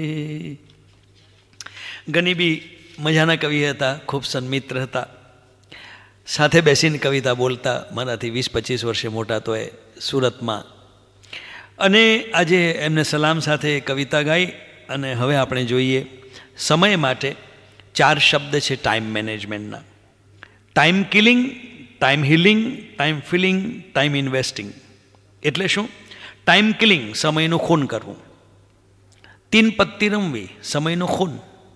[SPEAKER 1] ગનીબી મજાના કવિ હતા, ખૂબ સન્મિત્ર હતા, સાથે બેસીને કવિતા બોલતા. મારાથી વીસ પચીસ વર્ષે મોટા તો એ સુરતમાં. અને આજે એમને સલામ સાથે કવિતા ગાઈ. અને હવે આપણે જોઈએ સમય માટે ચાર શબ્દ છે ટાઈમ મેનેજમેન્ટના. Time killing, time healing, time feeling, time investing. એટલે શું? ટાઈમ કિલિંગ, સમયનું ખૂન કરવું. તીન પત્તી રમવી, સમયનું ખૂન.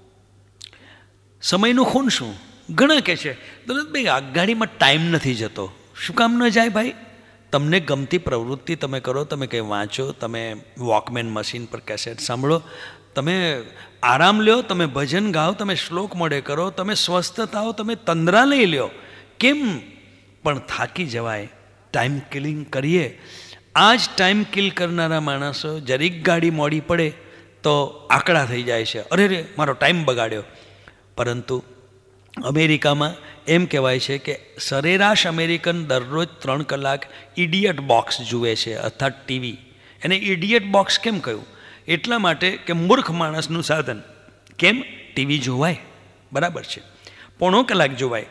[SPEAKER 1] સમયનું ખૂન શું? ઘણા કહે છે દોલતભાઈ આ ગાડીમાં ટાઈમ નથી જતો. શું કામ ન જાય ભાઈ? તમને ગમતી પ્રવૃત્તિ તમે કરો, તમે કંઈ વાંચો, તમે વોકમેન મશીન પર કેસેટ સાંભળો, તમે આરામ લ્યો, તમે ભજન ગાઓ, તમે શ્લોક મોઢે કરો, તમે સ્વસ્થ થાઓ, તમે તંદ્રા લઈ લ્યો. કેમ પણ થાકી જવાય. ટાઈમ કિલિંગ કરીએ. આ જ ટાઈમ કિલ કરનારા માણસો જરીક ગાડી મોડી પડે તો આકડા થઈ જાય છે, અરે રે મારો ટાઈમ બગાડ્યો. પરંતુ અમેરિકામાં એમ કહેવાય છે કે સરેરાશ અમેરિકન દરરોજ ત્રણ કલાક ઇડિયટ બોક્સ જુએ છે, અર્થાત ટીવી. એને ઇડિયટ બોક્સ કેમ કહ્યું? એટલા માટે કે મૂર્ખ માણસનું સાધન. કેમ? ટીવી જોવાય, બરાબર છે, પોણો કલાક જોવાય,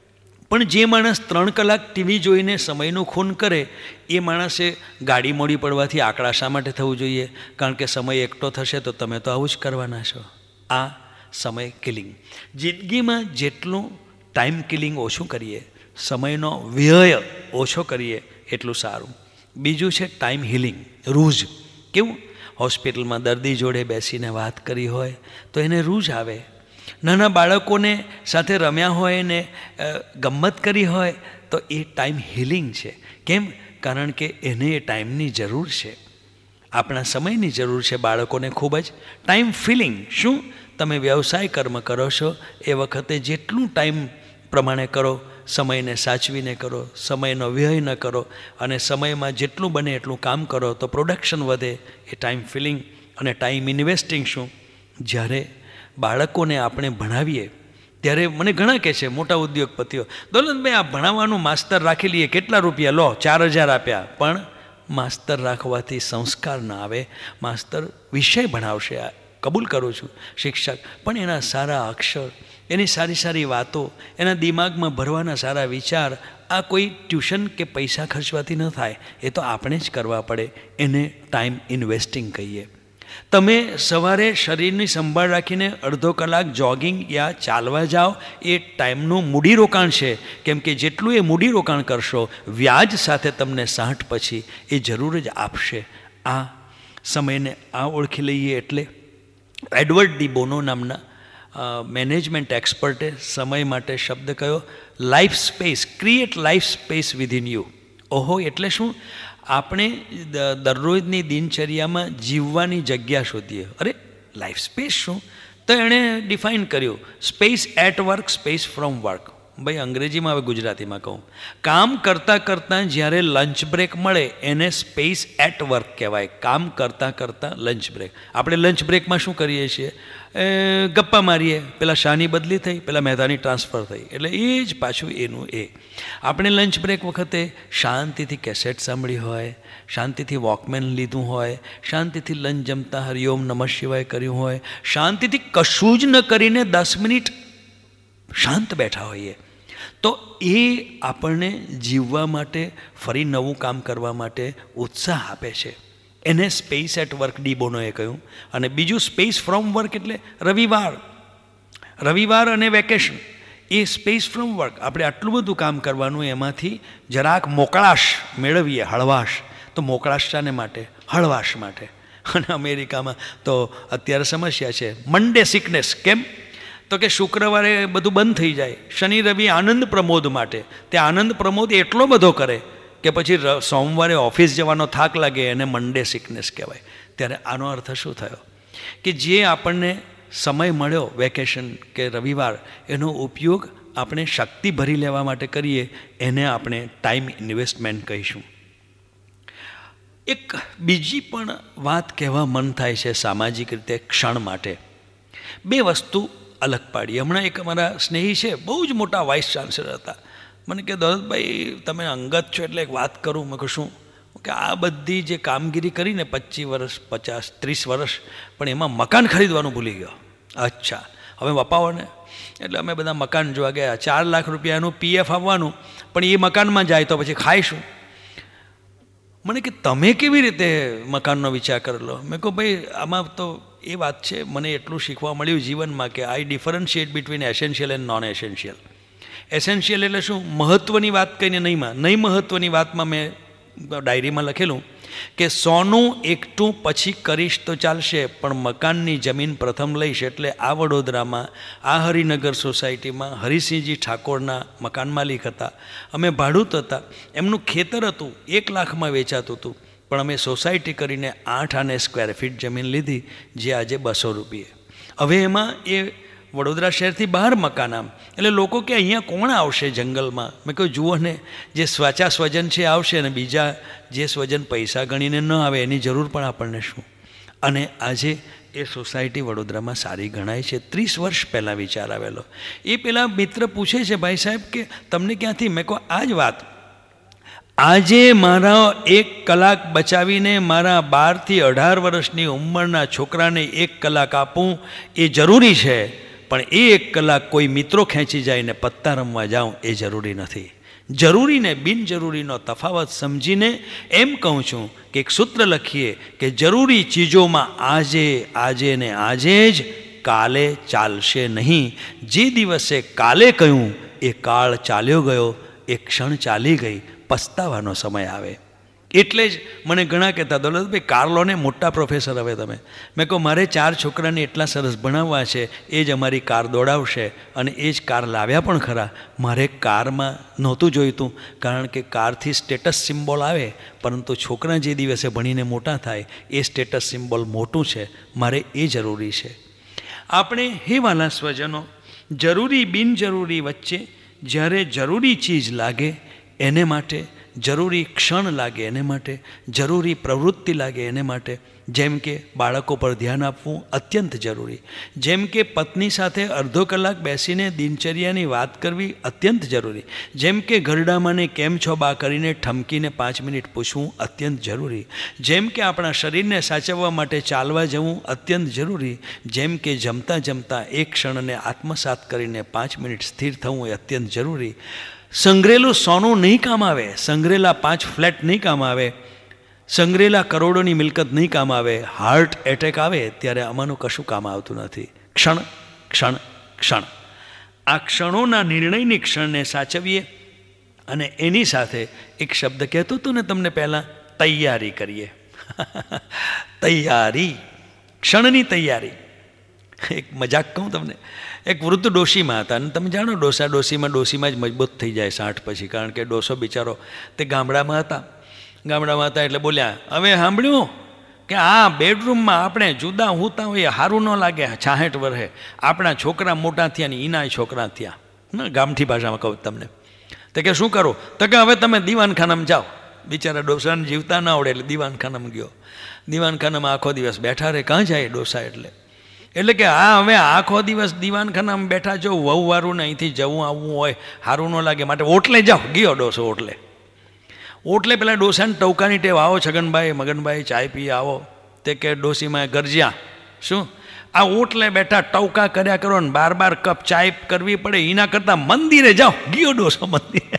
[SPEAKER 1] પણ જે માણસ ત્રણ કલાક ટીવી જોઈને સમયનું ખૂન કરે એ માણસે ગાડી મોડી પડવાથી આકડા શા માટે થવું જોઈએ? કારણ કે સમય એકઠો થશે તો તમે તો આવું જ કરવાના છો. આ સમય કિલિંગ. જિંદગીમાં જેટલું ટાઈમ કિલિંગ ઓછું કરીએ, સમયનો વ્યય ઓછો કરીએ એટલું સારું. બીજું છે ટાઈમ હિલિંગ. રૂજ. કેવું? હોસ્પિટલમાં દર્દી જોડે બેસીને વાત કરી હોય તો એને રૂજ આવે. નાના બાળકોને સાથે રમ્યા હોય ને ગમ્મત કરી હોય તો એ ટાઈમ હિલિંગ છે. કેમ? કારણ કે એને એ ટાઈમની જરૂર છે, આપણા સમયની જરૂર છે. બાળકોને ખૂબ જ ટાઈમ ફિલિંગ. શું? તમે વ્યવસાય કર્મ કરો છો એ વખતે જેટલું ટાઈમ પ્રમાણે કરો, સમયને સાચવીને કરો, સમયનો વ્યય ન કરો અને સમયમાં જેટલું બને એટલું કામ કરો તો પ્રોડક્શન વધે. એ ટાઈમ ફિલિંગ. અને ટાઈમ ઇન્વેસ્ટિંગ શું? જ્યારે બાળકોને આપણે ભણાવીએ ત્યારે મને ઘણા કહે છે મોટા ઉદ્યોગપતિઓ, દોલતભાઈ આ ભણાવવાનું માસ્તર રાખી લઈએ, કેટલા રૂપિયા લો? ચાર હજાર આપ્યા. પણ માસ્તર રાખવાથી સંસ્કાર ના આવે. માસ્તર વિષય ભણાવશે, કબૂલ કરું છું, શિક્ષક, પણ એના સારા અક્ષર, એની સારી સારી વાતો, એના દિમાગમાં ભરવાના સારા વિચાર, આ કોઈ ટ્યુશન કે પૈસા ખર્ચવાથી ન થાય. એ તો આપણે જ કરવા પડે. એને ટાઈમ ઇન્વેસ્ટિંગ કહીએ. તમે સવારે શરીરની સંભાળ રાખીને અડધો કલાક જોગિંગ યા ચાલવા જાઓ, એ ટાઈમનું મૂડીરોકાણ છે. કેમ કે જેટલું એ મૂડીરોકાણ કરશો, વ્યાજ સાથે તમને સાઠ પછી એ જરૂર જ આપશે. આ સમયને આ ઓળખી લઈએ. એટલે એડવર્ડ ડી બોનો નામના મેનેજમેન્ટ એક્સપર્ટે સમય માટે શબ્દ કયો? Life space. Create life space within you. ઓહો, એટલે શું? આપણે દરરોજની દિનચર્યામાં જીવવાની જગ્યા શોધીએ. અરે લાઈફ સ્પેસ શું? તો એણે ડિફાઇન કર્યું, space at work, space from work. ભાઈ અંગ્રેજીમાં, હવે ગુજરાતીમાં કહું, કામ કરતાં કરતાં જ્યારે લંચ બ્રેક મળે એને સ્પેસ એટ વર્ક કહેવાય. કામ કરતાં કરતાં લંચ બ્રેક. આપણે લંચ બ્રેકમાં શું કરીએ છીએ? ગપ્પા મારીએ. પેલા શાની બદલી થઈ, પેલા મહેતાની ટ્રાન્સફર થઈ, એટલે એ જ પાછું એનું એ. આપણે લંચ બ્રેક વખતે શાંતિથી કેસેટ સાંભળી હોય, શાંતિથી વોકમેન લીધું હોય, શાંતિથી લંચ જમતા હરિઓમ નમઃ શિવાય કર્યું હોય, શાંતિથી કશું જ ન કરીને દસ મિનિટ શાંત બેઠા હોઈએ, તો એ આપણને જીવવા માટે, ફરી નવું કામ કરવા માટે ઉત્સાહ આપે છે. એને સ્પેસ એટ વર્ક ડી બોનોએ કહ્યું. અને બીજું સ્પેસ ફ્રોમ વર્ક, એટલે રવિવાર. રવિવાર અને વેકેશન એ સ્પેસ ફ્રોમ વર્ક. આપણે આટલું બધું કામ કરવાનું, એમાંથી જરાક મોકળાશ મેળવીએ, હળવાશ. તો મોકળાશ શાને માટે? હળવાશ માટે. અને અમેરિકામાં તો અત્યારે સમસ્યા છે મંડે સિકનેસ. કેમ? તો કે શુક્રવારે બધું બંધ થઈ જાય, શનિ રવિ આનંદ પ્રમોદ માટે. તે આનંદ પ્રમોદ એટલો બધો કરે કે પછી સોમવારે ઓફિસ જવાનો થાક લાગે, એને મંડે સિકનેસ કહેવાય. ત્યારે આનો અર્થ શું થયો? કે જે આપણને સમય મળ્યો વેકેશન કે રવિવાર, એનો ઉપયોગ આપણે શક્તિ ભરી લેવા માટે કરીએ, એને આપણે ટાઈમ ઇન્વેસ્ટમેન્ટ કહીશું. એક બીજી પણ વાત કહેવા મન થાય છે સામાજિક રીતે ક્ષણ માટે. બે વસ્તુ અલગ પાડી. હમણાં એક અમારા સ્નેહી છે, બહુ જ મોટા વાઇસ ચાન્સલર હતા. મને કે દોલતભાઈ તમે અંગત છો એટલે એક વાત કરું. મેં કહું શું? કે આ બધી જે કામગીરી કરીને પચીસ વર્ષ, પચાસ, ત્રીસ વર્ષ, પણ એમાં મકાન ખરીદવાનું ભૂલી ગયો. અચ્છા, હવે વપાવો ને. એટલે અમે બધા મકાન જોવા ગયા. ચાર લાખ રૂપિયાનું પીએફ આવવાનું, પણ એ મકાનમાં જાય તો પછી ખાઈશું. મને કે તમે કેવી રીતે મકાનનો વિચાર કરેલો? મેં કહું ભાઈ આમાં તો એ વાત છે, મને એટલું શીખવા મળ્યું જીવનમાં કે I differentiate between essential and non essential. Essential એટલે શું? મહત્ત્વની વાત કહીને નહીંમાં, નહીં મહત્ત્વની વાતમાં મેં ડાયરીમાં લખેલું કે સોનું એકઠું પછી કરીશ તો ચાલશે, પણ મકાનની જમીન પ્રથમ લઈશ. એટલે આ વડોદરામાં આ હરિનગર સોસાયટીમાં હરિસિંહજી ઠાકોરના મકાન માલિક હતા. અમે ભાડૂત હતા. એમનું ખેતર હતું, એક લાખમાં વેચાતું હતું, પણ અમે સોસાયટી કરીને આઠ આને સ્ક્વેર ફીટ જમીન લીધી, જે આજે બસો રૂપિયે. હવે એમાં એ વડોદરા શહેરથી બહાર મકાન આમ, એટલે લોકો કે અહીંયા કોણ આવશે જંગલમાં? મેં કહ્યું જુઓ ને, જે સ્વાચા સ્વજન છે આવશે, અને બીજા જે સ્વજન પૈસા ગણીને ન આવે એની જરૂર પણ આપણને શું. અને આજે એ સોસાયટી વડોદરામાં સારી ગણાય છે. ત્રીસ વર્ષ પહેલાં વિચાર આવેલો. એ પેલા મિત્ર પૂછે છે, ભાઈ સાહેબ કે તમને ક્યાંથી? મેં કહું આ જ વાત, આજે મારા એક કલાક બચાવીને મારા બારથી અઢાર વર્ષની ઉંમરના છોકરાને એક કલાક આપું એ જરૂરી છે, પણ એ એક કલાક કોઈ મિત્રો ખેંચી જાય ને પત્તા રમવા જાઉં એ જરૂરી નથી. જરૂરી ને બિનજરૂરીનો તફાવત સમજીને એમ કહું છું કે એક સૂત્ર લખીએ કે જરૂરી ચીજોમાં આજે આજે ને આજે જ, કાલે ચાલશે નહીં. જે દિવસે કાલે કહ્યું એ કાળ ચાલ્યો ગયો, એ ક્ષણ ચાલી ગઈ, પસ્તાવાનો સમય આવે. એટલે જ મને ઘણા કહેતા, દોલતભાઈ કાર લો ને, મોટા પ્રોફેસર હવે તમે. મેં કહું મારે ચાર છોકરાને એટલા સરસ ભણાવવા છે, એ જ અમારી કાર દોડાવશે, અને એ જ કાર લાવ્યા પણ ખરા. મારે કારમાં નહોતું જોઈતું, કારણ કે કારથી સ્ટેટસ સિમ્બોલ આવે, પરંતુ છોકરા જે દિવસે ભણીને મોટા થાય એ સ્ટેટસ સિમ્બોલ મોટું છે, મારે એ જરૂરી છે. આપણે હે વાલા સ્વજનો, જરૂરી બિનજરૂરી વચ્ચે જ્યારે જરૂરી ચીજ લાગે એને માટે, જરૂરી ક્ષણ લાગે એને માટે, જરૂરી પ્રવૃત્તિ લાગે એને માટે, જેમ કે બાળકો પર ધ્યાન આપવું અત્યંત જરૂરી, જેમ કે પત્ની સાથે અડધો કલાક બેસીને દિનચર્યાની વાત કરવી અત્યંત જરૂરી, જેમ કે ઘરડામાંને કેમ છો બા કરીને ઠમકીને પાંચ મિનિટ પૂછવું અત્યંત જરૂરી, જેમ કે આપણા શરીરને સાચવવા માટે ચાલવા જવું અત્યંત જરૂરી, જેમ કે જમતા જમતા એક ક્ષણને આત્મસાત કરીને પાંચ મિનિટ સ્થિર થવું એ અત્યંત જરૂરી. સંગ્રેલું સોનું નહીં કામ આવે, સંગ્રેલા પાંચ ફ્લેટ નહીં કામ આવે, સંગ્રેલા કરોડોની મિલકત નહીં કામ આવે. હાર્ટ એટેક આવે ત્યારે આમાંનું કશું કામ આવતું નથી. ક્ષણ ક્ષણ ક્ષણ, આ ક્ષણોના નિર્ણયની ક્ષણને સાચવીએ. અને એની સાથે એક શબ્દ કહેતો હતો ને તમને પહેલાં, તૈયારી કરીએ. તૈયારી, ક્ષણની તૈયારી. એક મજાક કહું તમને, એક વૃદ્ધ ડોશીમાં હતા, અને તમે જાણો ડોસા ડોશીમાં ડોશીમાં જ મજબૂત થઈ જાય સાઠ પછી, કારણ કે ડોસો બિચારો તે ગામડામાં હતા. ગામડામાં હતા એટલે બોલ્યા, હવે સાંભળ્યું કે આ બેડરૂમમાં આપણે જુદા હોતા હોઈએ સારું ન લાગે, છાસઠ વર્ષે આપણા છોકરા મોટા થયા ને એના છોકરા થયા. ગામઠી ભાષામાં કહું તમને. તો કે શું કરું? તો કે હવે તમે દીવાનખાનામાં જાઓ. બિચારા ડોસાને જીવતા ના આવડે એટલે દીવાનખાનામાં ગયો. દીવાનખાનામાં આખો દિવસ બેઠા રહે. કાં જાય ડોસા? એટલે એટલે કે આ હવે આખો દિવસ દીવાનખાનામાં બેઠા, જો વહુવારું ને અહીંથી જવું આવવું હોય સારું ન લાગે, માટે ઓટલે જાઓ. ગયો ડોસો ઓટલે. ઓટલે પેલા ડોસાને ટવકાની ટેવ, આવો છગનભાઈ મગનભાઈ ચાય પી આવો. તે કે ડોસીમાં ગરજ્યા શું? આ ઓટલે બેઠા ટવકા કર્યા કરો ને બાર બાર કપ ચાય કરવી પડે, એના કરતાં મંદિરે જાઓ. ગયો ડોસો મંદિરે.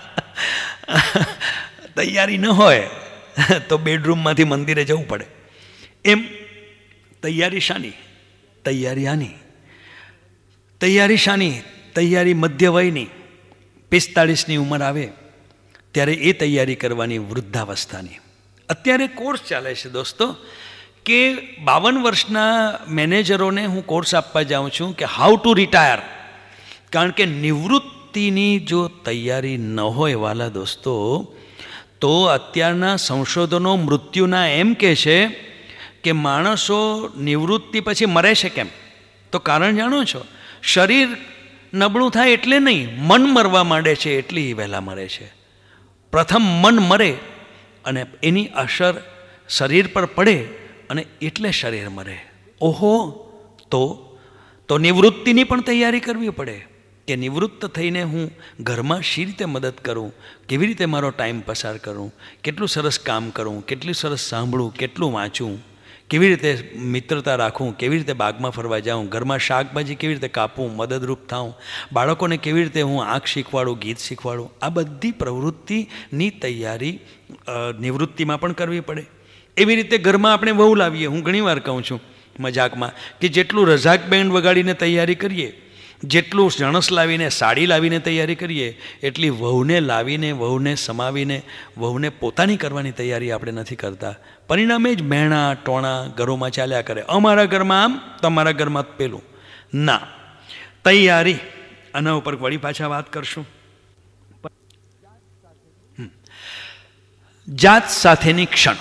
[SPEAKER 1] તૈયારી ન હોય તો બેડરૂમમાંથી મંદિરે જવું પડે. એમ તૈયારી શાની? તૈયારી આની. તૈયારી શાની? તૈયારી મધ્ય વયની. પિસ્તાળીસની ઉંમર આવે ત્યારે એ તૈયારી કરવાની, વૃદ્ધાવસ્થાની. અત્યારે કોર્સ ચાલે છે દોસ્તો, કે બાવન વર્ષના મેનેજરોને હું કોર્સ આપવા જાઉં છું કે હાઉ ટુ રિટાયર. કારણ કે નિવૃત્તિની જો તૈયારી ન હોય વાલા દોસ્તો, તો અત્યારના સંશોધનો મૃત્યુના એમ કહે છે કે માણસો નિવૃત્તિ પછી મરે છે કેમ? તો કારણ જાણો છો? શરીર નબળું થાય એટલે નહીં, મન મરવા માંડે છે એટલી વહેલા મરે છે. પ્રથમ મન મરે અને એની અસર શરીર પર પડે અને એટલે શરીર મરે. ઓહો, તો તો નિવૃત્તિની પણ તૈયારી કરવી પડે કે નિવૃત્ત થઈને હું ઘરમાં શી રીતે મદદ કરું, કેવી રીતે મારો ટાઈમ પસાર કરું, કેટલું સરસ કામ કરું, કેટલું સરસ સાંભળું, કેટલું વાંચું, કેવી રીતે મિત્રતા રાખું, કેવી રીતે બાગમાં ફરવા જાઉં, ઘરમાં શાકભાજી કેવી રીતે કાપવું, મદદરૂપ થાઉં, બાળકોને કેવી રીતે હું આંખ શીખવાડું, ગીત શીખવાડું. આ બધી પ્રવૃત્તિની તૈયારી નિવૃત્તિમાં પણ કરવી પડે. એવી રીતે ઘરમાં આપણે વહુ લાવીએ. હું ઘણીવાર કહું છું મજાકમાં કે જેટલું રઝાક બેન્ડ વગાડીને તૈયારી કરીએ, જેટલું જણસ લાવીને સાડી લાવીને તૈયારી કરીએ એટલી વહુને લાવીને વહુને સમાવીને વહુને પોતાની કરવાની તૈયારી આપણે નથી કરતા. પરિણામે જ મહેણા ટોણા ઘરોમાં ચાલ્યા કરે. અમારા ઘરમાં આમ, તમારા ઘરમાં પેલું. ના, તૈયારી. આના ઉપર વળી પાછા વાત કરશું. જાત સાથેની ક્ષણ.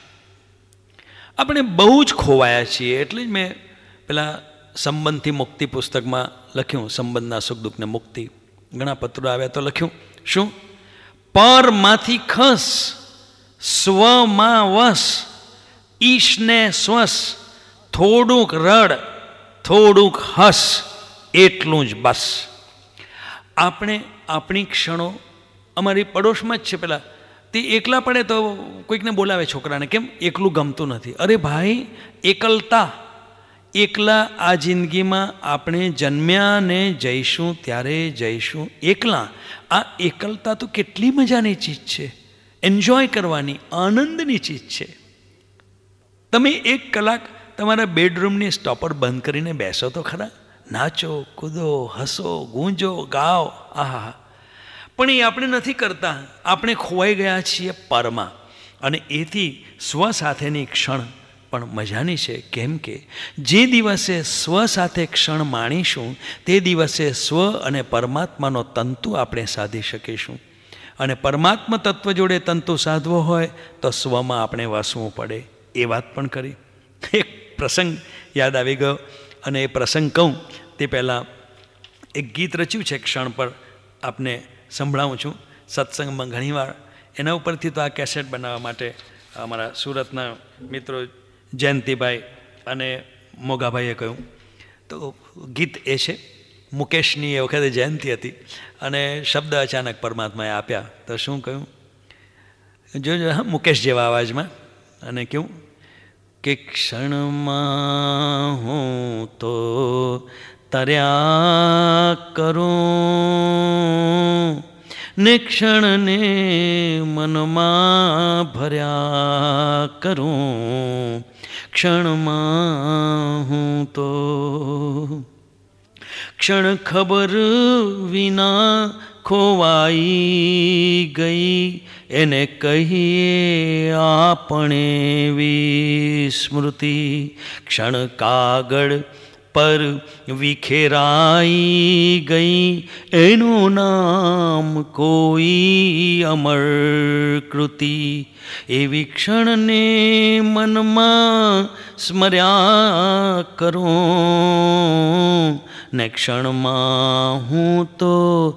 [SPEAKER 1] આપણે બહુ જ ખોવાયા છીએ. એટલે જ મેં પેલા સંબંધથી મુક્તિ પુસ્તકમાં લખ્યું, સંબંધના સુખ દુઃખને મુક્તિ. ઘણા પત્રો આવ્યા તો લખ્યું શું? પરમાંથી ખસ, સ્વમાં વસ, ઈશને સ્વસ, થોડુંક રડ, થોડુંક હસ, એટલું જ બસ. આપણે આપણી ક્ષણો અમારી પડોશમાં જ છે. પેલા તે એકલા પડે તો કોઈકને બોલાવે છોકરાને, કેમ એકલું ગમતું નથી. અરે ભાઈ, એકલતા. એકલા આ જિંદગીમાં આપણે જન્મ્યા ને જઈશું ત્યારે જઈશું એકલા. આ એકલતા તો કેટલી મજાની ચીજ છે, એન્જોય કરવાની, આનંદની ચીજ છે. તમે એક કલાક તમારા બેડરૂમની સ્ટોપર બંધ કરીને બેસો તો ખરા. નાચો, કૂદો, હસો, ગૂંજો, ગાઓ. આહા. પણ એ આપણે નથી કરતા. આપણે ખોવાઈ ગયા છીએ પરમાં. અને એથી સ્વ સાથેની ક્ષણ પણ મજાની છે. કેમ કે જે દિવસે સ્વ સાથે ક્ષણ માણીશું તે દિવસે સ્વ અને પરમાત્માનો તંતુ આપણે સાધી શકીશું. અને પરમાત્મા તત્વ જોડે તંતુ સાધવો હોય તો સ્વમાં આપણે વસવું પડે. એ વાત પણ કરી. એક પ્રસંગ યાદ આવી ગયો અને એ પ્રસંગ કહું તે પહેલાં એક ગીત રચ્યું છે ક્ષણ પર, આપને સંભળાવું છું. સત્સંગમાં ઘણીવાર એના ઉપરથી તો આ કેસેટ બનાવવા માટે અમારા સુરતના મિત્રો જયંતિભાઈ અને મોગાભાઈએ કહ્યું. તો ગીત એ છે, મુકેશની એ વખતે જયંતિ હતી અને શબ્દ અચાનક પરમાત્માએ આપ્યા. તો શું કહ્યું જોજો, હા, મુકેશ જેવા અવાજમાં. અને કેવું કે ક્ષણમાં હું તો તર્યા કરું ને ક્ષણને મનમાં ભર્યા કરું. ક્ષણમાં હું તો ક્ષણ ખબર વિના ખોવાઈ ગઈ, એને કહીએ આપણે વિસ્મૃતિ. ક્ષણ કાગળ પર વિખેરાઈ ગઈ, એનું નામ કોઈ અમર કૃતિ. એવી ક્ષણને મનમાં સ્મર્યા કરું ને ક્ષણમાં હું તો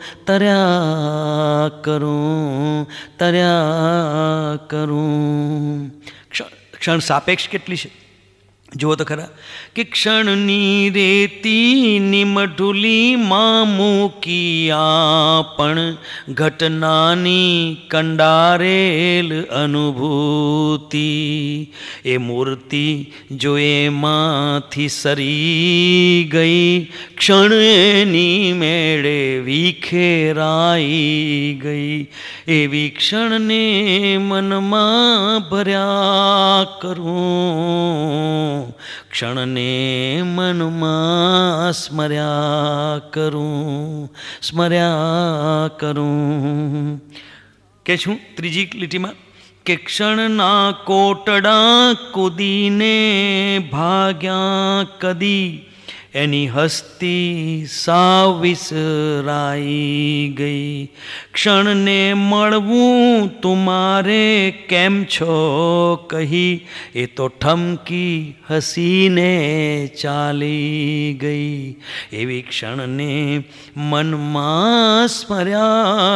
[SPEAKER 1] તર્યા કરું, તર્યા કરું. ક્ષણ સાપેક્ષ કેટલી છે જુઓ તો ખરા. કે ક્ષણની રેતીની મઢુલીમાં મૂકિયા પણ ઘટનાની કંડારેલ અનુભૂતિ. એ મૂર્તિ જો એમાંથી સરી ગઈ, ક્ષણ એની મેળે વિખેરાઈ ગઈ. એવી ક્ષણને મનમાં ભર્યા કરું, ક્ષણને મનમાં સ્મર્યા કરું, સ્મર્યા કરું. કે શું ત્રીજી લીટીમાં કે ક્ષણના કોટડા કૂદીને ભાગ્યા કદી, એની હસ્તી સાવ વિસરાઈ ગઈ. ક્ષણને મળવું તુમારે કેમ છો કહી, એ તો ઠમકી હસીને ચાલી ગઈ. એવી ક્ષણને મનમાં સ્મર્યા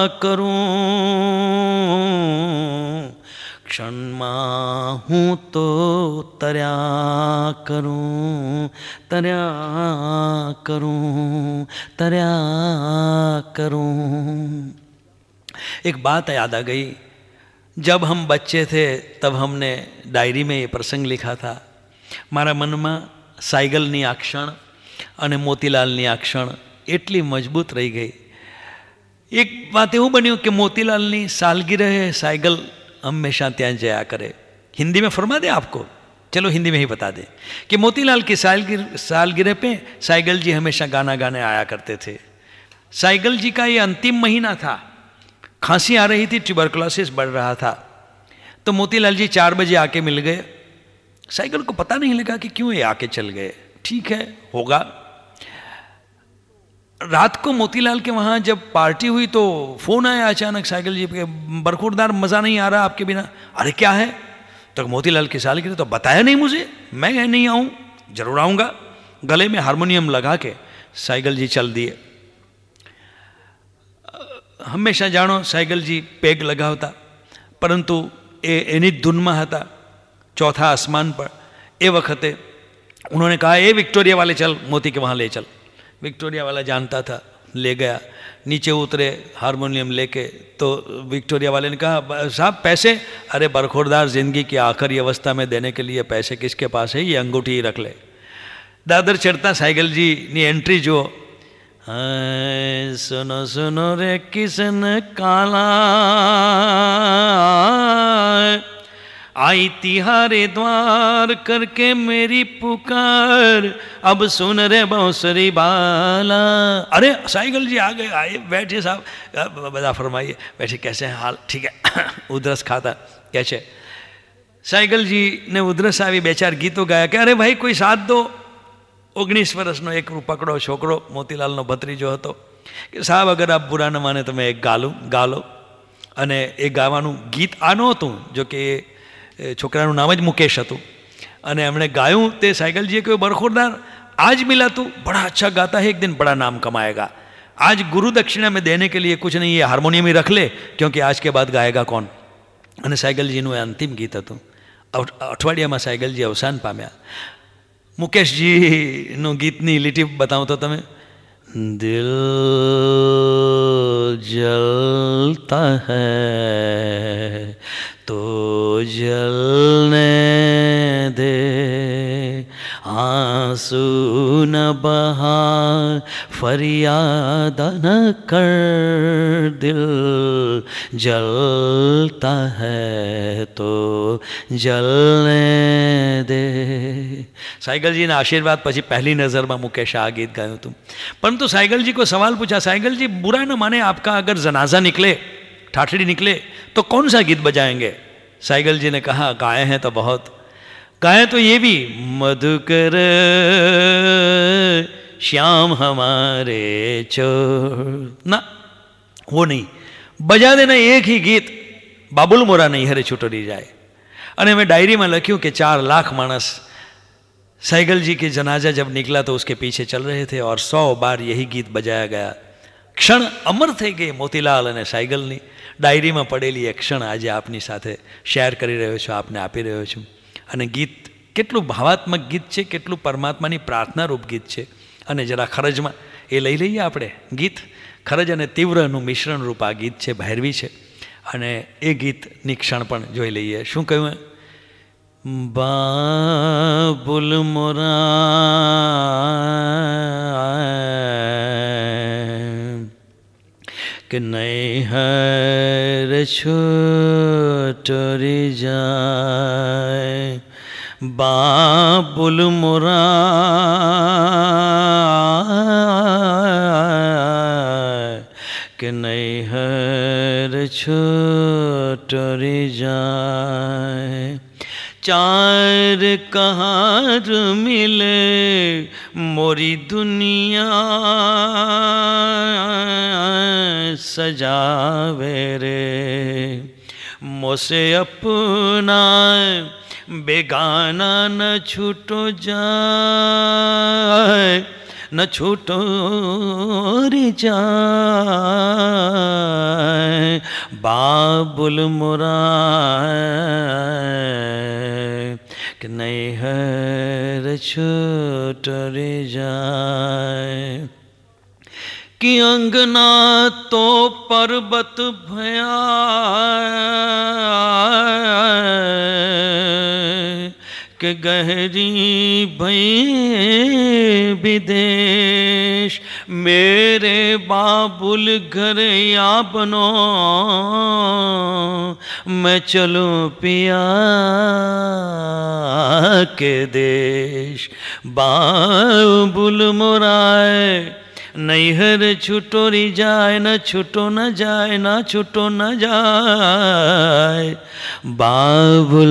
[SPEAKER 1] કરું, ક્ષણમાં હું તો તર્યા કરું, તર્યા કરું, તર્યા करूं। एक बात याद आ गई, जब हम बच्चे थे तब हमने डायरी में ये प्रसंग लिखा था। मारा मन में साइगलनी आ क्षण अने मोतीलालनी आ क्षण एटली मजबूत रही गई। एक बात एवं बन्યું कि मोतीलालनी सालगिरह साइगल हमेशा ત્યાં જયા કરે। हिंदी में फरमा दे आपको, चलो हिंदी में ही बता दें कि मोतीलाल की सालगिर सालगिरह पे साइगल जी हमेशा गाना गाने आया करते थे। साइगल जी का ये अंतिम महीना था, खांसी आ रही थी, ट्यूबरकुलोसिस बढ़ रहा था, तो मोतीलाल जी चार बजे आके मिल गए। साइगल को पता नहीं लगा कि क्यों ये आके चल गए, ठीक है होगा। रात को मोतीलाल के वहाँ जब पार्टी हुई तो फोन आया अचानक साइगल जी के, बरखुरदार मज़ा नहीं आ रहा आपके बिना। अरे क्या है? तो मोतीलाल की सालगिरह तो बताया नहीं मुझे, मैं नहीं आऊँ, जरूर आऊँगा। गले में हारमोनियम लगा के साइगल जी चल दिए। हमेशा जानो साइगल जी पेग लगा होता, परंतु ए एनी धुनमा था, चौथा आसमान पर। ए वखते उन्होंने कहा ए विक्टोरिया वाले चल, मोती के वहाँ ले चल। विक्टोरिया वाला जानता था, ले गया। नीचे उतरे हारमोनियम लेके, तो विक्टोरिया वाले ने कहा साहब पैसे? अरे बरखुरदार जिंदगी की आखिरी अवस्था में देने के लिए पैसे किसके पास है, ये अंगूठी ही रख ले। दादर चढ़ता साइगल जी ने एंट्री जो, हाँ सुनो सुनो रे किसन काला, आई तिहारे द्वार करके मेरी पुकार, अब सुन रे बांसुरी बाला। अरे साइगल जी आ गए, आए बैठे साहब, बता फरमाइए बैठे, कैसे हैं हाल? ठीक है। उधरस खाता कैसे? साइगल जी ने उधरस આવી બે ચાર ગીતો ગાયા કે અરે ભાઈ કોઈ સાથ દો। ઓગણીસ વર્ષનો એક પકડો છોકરો મોતીલાલનો ભત્રીજો હતો કે સાહેબ અગર આપ બુરા ન માને તો મેં એક ગાલું ગાલો। અને એ ગાવાનું ગીત આ નહોતું, જો કે છોકરાનું નામ જ મુકેશ હતું, અને એમણે ગાયું તે સાइगलजीએ કહ્યું बरखुरदार आज मिला तू, बड़ा अच्छा गाता है, एक दिन बड़ा नाम कमाएगा। आज गुरु दक्षिणा में देने के लिए कुछ नहीं, ये हारमोनियम ही रख ले, क्योंकि आज के बाद गाएगा कौन। અને સાइगलजीનું એ અંતિમ ગીત હતું। અઠવાડિયામાં સાइगलजी અવસાન પામ્યા। મુકેશજીનું ગીતની લીટી બતાવું તો તમે, દિલ જલતા હૈ तो जलने दे, आंसू न बहा फरियाद न कर, दिल जलता है तो जलने दे। साइगल जी ने आशीर्वाद પછી पहली नज़र में मुकेश आ गीत गाયું હતું। परंतु साइगल जी को सवाल पूछा, साइगल जी बुरा न माने आपका अगर जनाजा निकले, ठाठड़ी निकले तो कौन सा गीत बजाएंगे? साइगल जी ने कहा गाए हैं तो बहुत, गाए तो ये भी, मधुकर श्याम हमारे चोर, ना वो नहीं, बजा देना एक ही गीत, बाबुल मोरा नहीं हरे छुटोरी जाए। અને મેં ડાયરીમાં લખ્યું કે ચાर लाख मानस साइगल जी के जनाजा जब निकला तो उसके पीछे चल रहे थे और सौ बार यही गीत बजाया गया। क्षण अमर થઈ ગઈ મોતીલાલ અને સાइगलની। ડાયરીમાં પડેલી એક ક્ષણ આજે આપની સાથે શેર કરી રહ્યો છું, આપને આપી રહ્યો છું। અને ગીત કેટલું ભાવાત્મક ગીત છે, કેટલું પરમાત્માની પ્રાર્થનારૂપ ગીત છે। અને જરા ખરજમાં એ લઈ લઈએ આપણે ગીત। ખરજ અને તીવ્રનું મિશ્રણ રૂપ આ ગીત છે, ભૈરવી છે। અને એ ગીતની ક્ષણ પણ જોઈ લઈએ। શું કહ્યું? બાબુલ મોરા कि नहीं हर छोटरी जाए, बाबुल मोरा कि नहीं हर छोटरी जाए। चार कहार मिले मोरी दुनिया सजावे रे, मोसे अपना बेगाना न छूटो जाए, न छूटो रे जाए, बाबुल मोरा कि नहीं हर छूटो जाए। कि अंगना तो पर्वत भया के गहरी भई विदेश, मेरे बाबुल घर आपनो मैं चलूं पिया के देश। बाबुल मोराए नैहर छूटो री जाए, न छूटो न जाए, न छूटो न जाए। बाबुल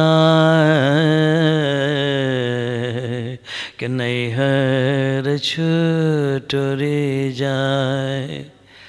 [SPEAKER 1] मोराए के नैहर छूटो री जाए।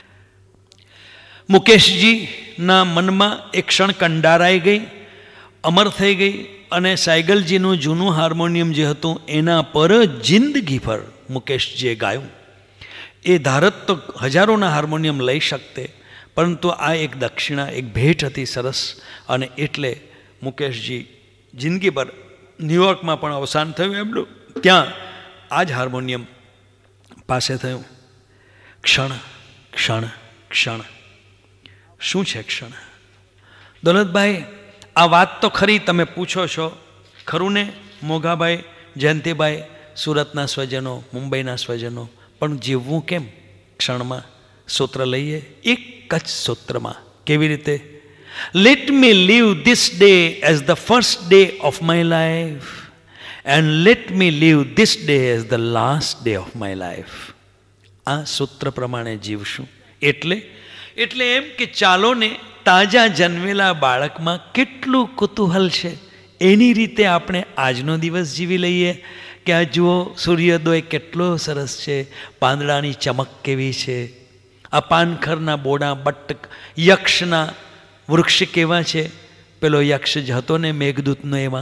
[SPEAKER 1] मुकेशजी ना मन में एक क्षण कंडाराई गई, अमर थई गई અને સાયગલજીનું જૂનું હાર્મોનિયમ જે હતું એના પર જિંદગી પર મુકેશજીએ ગાયું. એ ધારત તો હજારોના હાર્મોનિયમ લઈ શકતે, પરંતુ આ એક દક્ષિણા, એક ભેટ હતી સરસ. અને એટલે મુકેશજી જિંદગી પર ન્યુયોર્કમાં પણ અવસાન થયું એમનું, ત્યાં આ જ હાર્મોનિયમ પાસે થયું. ક્ષણ ક્ષણ ક્ષણ. શું છે ક્ષણ? દોલતભાઈ, આ વાત તો ખરી, તમે પૂછો છો ખરું ને મોઘાભાઈ, જયંતિભાઈ, સુરતના સ્વજનો, મુંબઈના સ્વજનો, પણ જીવવું કેમ ક્ષણમાં? સૂત્ર લઈએ એક જ સૂત્રમાં. કેવી રીતે? Let me live this day as the first day of my life and let me live this day as the last day of my life. આ સૂત્ર પ્રમાણે જીવશું. એટલે એટલે એમ કે ચાલો ને, તાજા જન્મેલા બાળકમાં કેટલું કુતૂહલ છે, એની રીતે આપણે આજનો દિવસ જીવી લઈએ કે આ જુઓ સૂર્યોદય કેટલો સરસ છે, પાંદડાની ચમક કેવી છે, આ પાનખરના બોડા બટ્ટ, યક્ષના વૃક્ષ કેવા છે, પેલો યક્ષ જ હતો ને મેઘદૂતનો એમાં.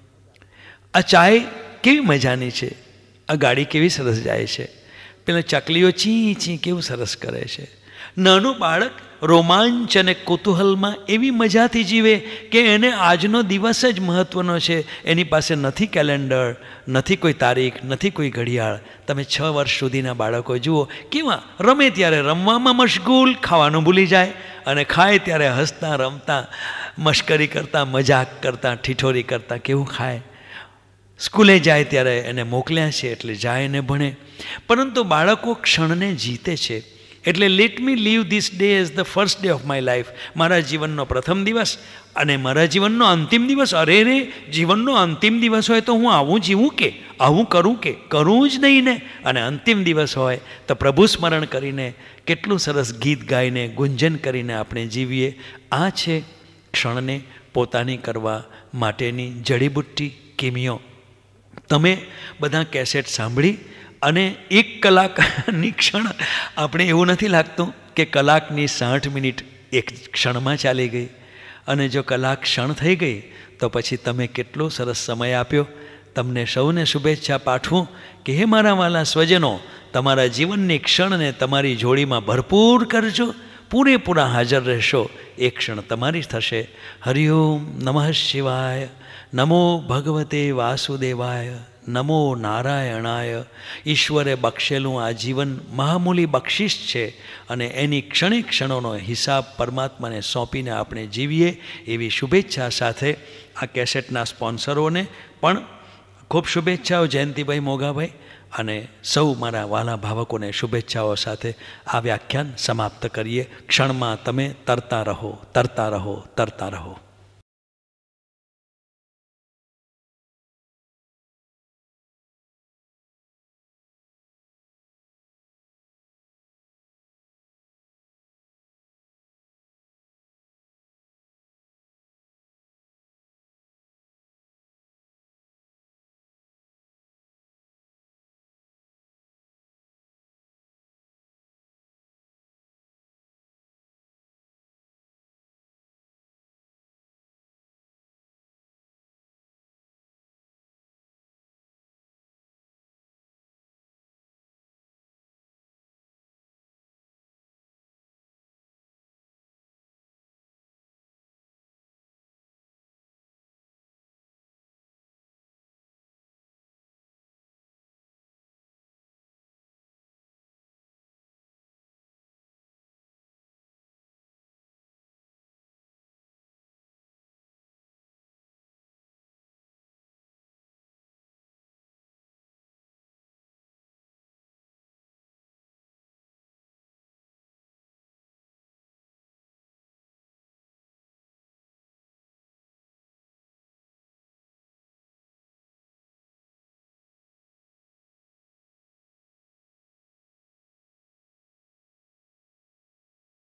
[SPEAKER 1] આ ચાય કેવી મજાની છે, આ ગાડી કેવી સરસ જાય છે, પેલા ચકલીઓ ચી ચી કેવું સરસ કરે છે. નાનું બાળક રોમાંચ અને કુતૂહલમાં એવી મજાથી જીવે કે એને આજનો દિવસ જ મહત્ત્વનો છે. એની પાસે નથી કેલેન્ડર, નથી કોઈ તારીખ, નથી કોઈ ઘડિયાળ. તમે છ વર્ષ સુધીના બાળકો જુઓ કેવા રમે, ત્યારે રમવામાં મશગુલ, ખાવાનું ભૂલી જાય, અને ખાય ત્યારે હસતા રમતા મશ્કરી કરતા, મજાક કરતા, ઠીઠોરી કરતા કેવું ખાય. સ્કૂલે જાય ત્યારે એને મોકલ્યા છે એટલે જાય ને ભણે. પરંતુ બાળકો ક્ષણને જીતે છે. એટલે let me live this day as the first day of my life. મારા જીવનનો પ્રથમ દિવસ અને મારા જીવનનો અંતિમ દિવસ. અરે રે, જીવનનો અંતિમ દિવસ હોય તો હું આવું જીવું કે આવું કરું કે કરું જ નહીં ને. અને અંતિમ દિવસ હોય તો પ્રભુ સ્મરણ કરીને, કેટલું સરસ ગીત ગાઈને, ગુંજન કરીને આપણે જીવીએ. આ છે ક્ષણને પોતાની કરવા માટેની જડીબુટ્ટી, કિમિયો. તમે બધા કેસેટ સાંભળી અને એક કલાકની ક્ષણ, આપણે એવું નથી લાગતું કે કલાકની સાઠ મિનિટ એક ક્ષણમાં ચાલી ગઈ. અને જો કલાક ક્ષણ થઈ ગઈ તો પછી તમે કેટલો સરસ સમય આપ્યો. તમને સૌને શુભેચ્છા પાઠવું કે હે મારા વાલા સ્વજનો, તમારા જીવનની ક્ષણને તમારી જોડીમાં ભરપૂર કરજો, પૂરેપૂરા હાજર રહેશો. એ ક્ષણ તમારી થશે. હરિઓમ નમઃ શિવાય. નમો ભગવતે વાસુદેવાય. નમો નારાયણાય. ઈશ્વરે બક્ષેલું આ જીવન મહામૂલી બક્ષિસ છે, અને એની ક્ષણે ક્ષણોનો હિસાબ પરમાત્માને સોંપીને આપણે જીવીએ, એવી શુભેચ્છા સાથે આ કેસેટના સ્પોન્સરોને પણ ખૂબ શુભેચ્છાઓ. જયંતિભાઈ, મોઘાભાઈ અને સૌ મારા વાલા ભાવકોને શુભેચ્છાઓ સાથે આ વ્યાખ્યાન સમાપ્ત કરીએ. ક્ષણમાં તમે તરતા રહો, તરતા રહો, તરતા રહો.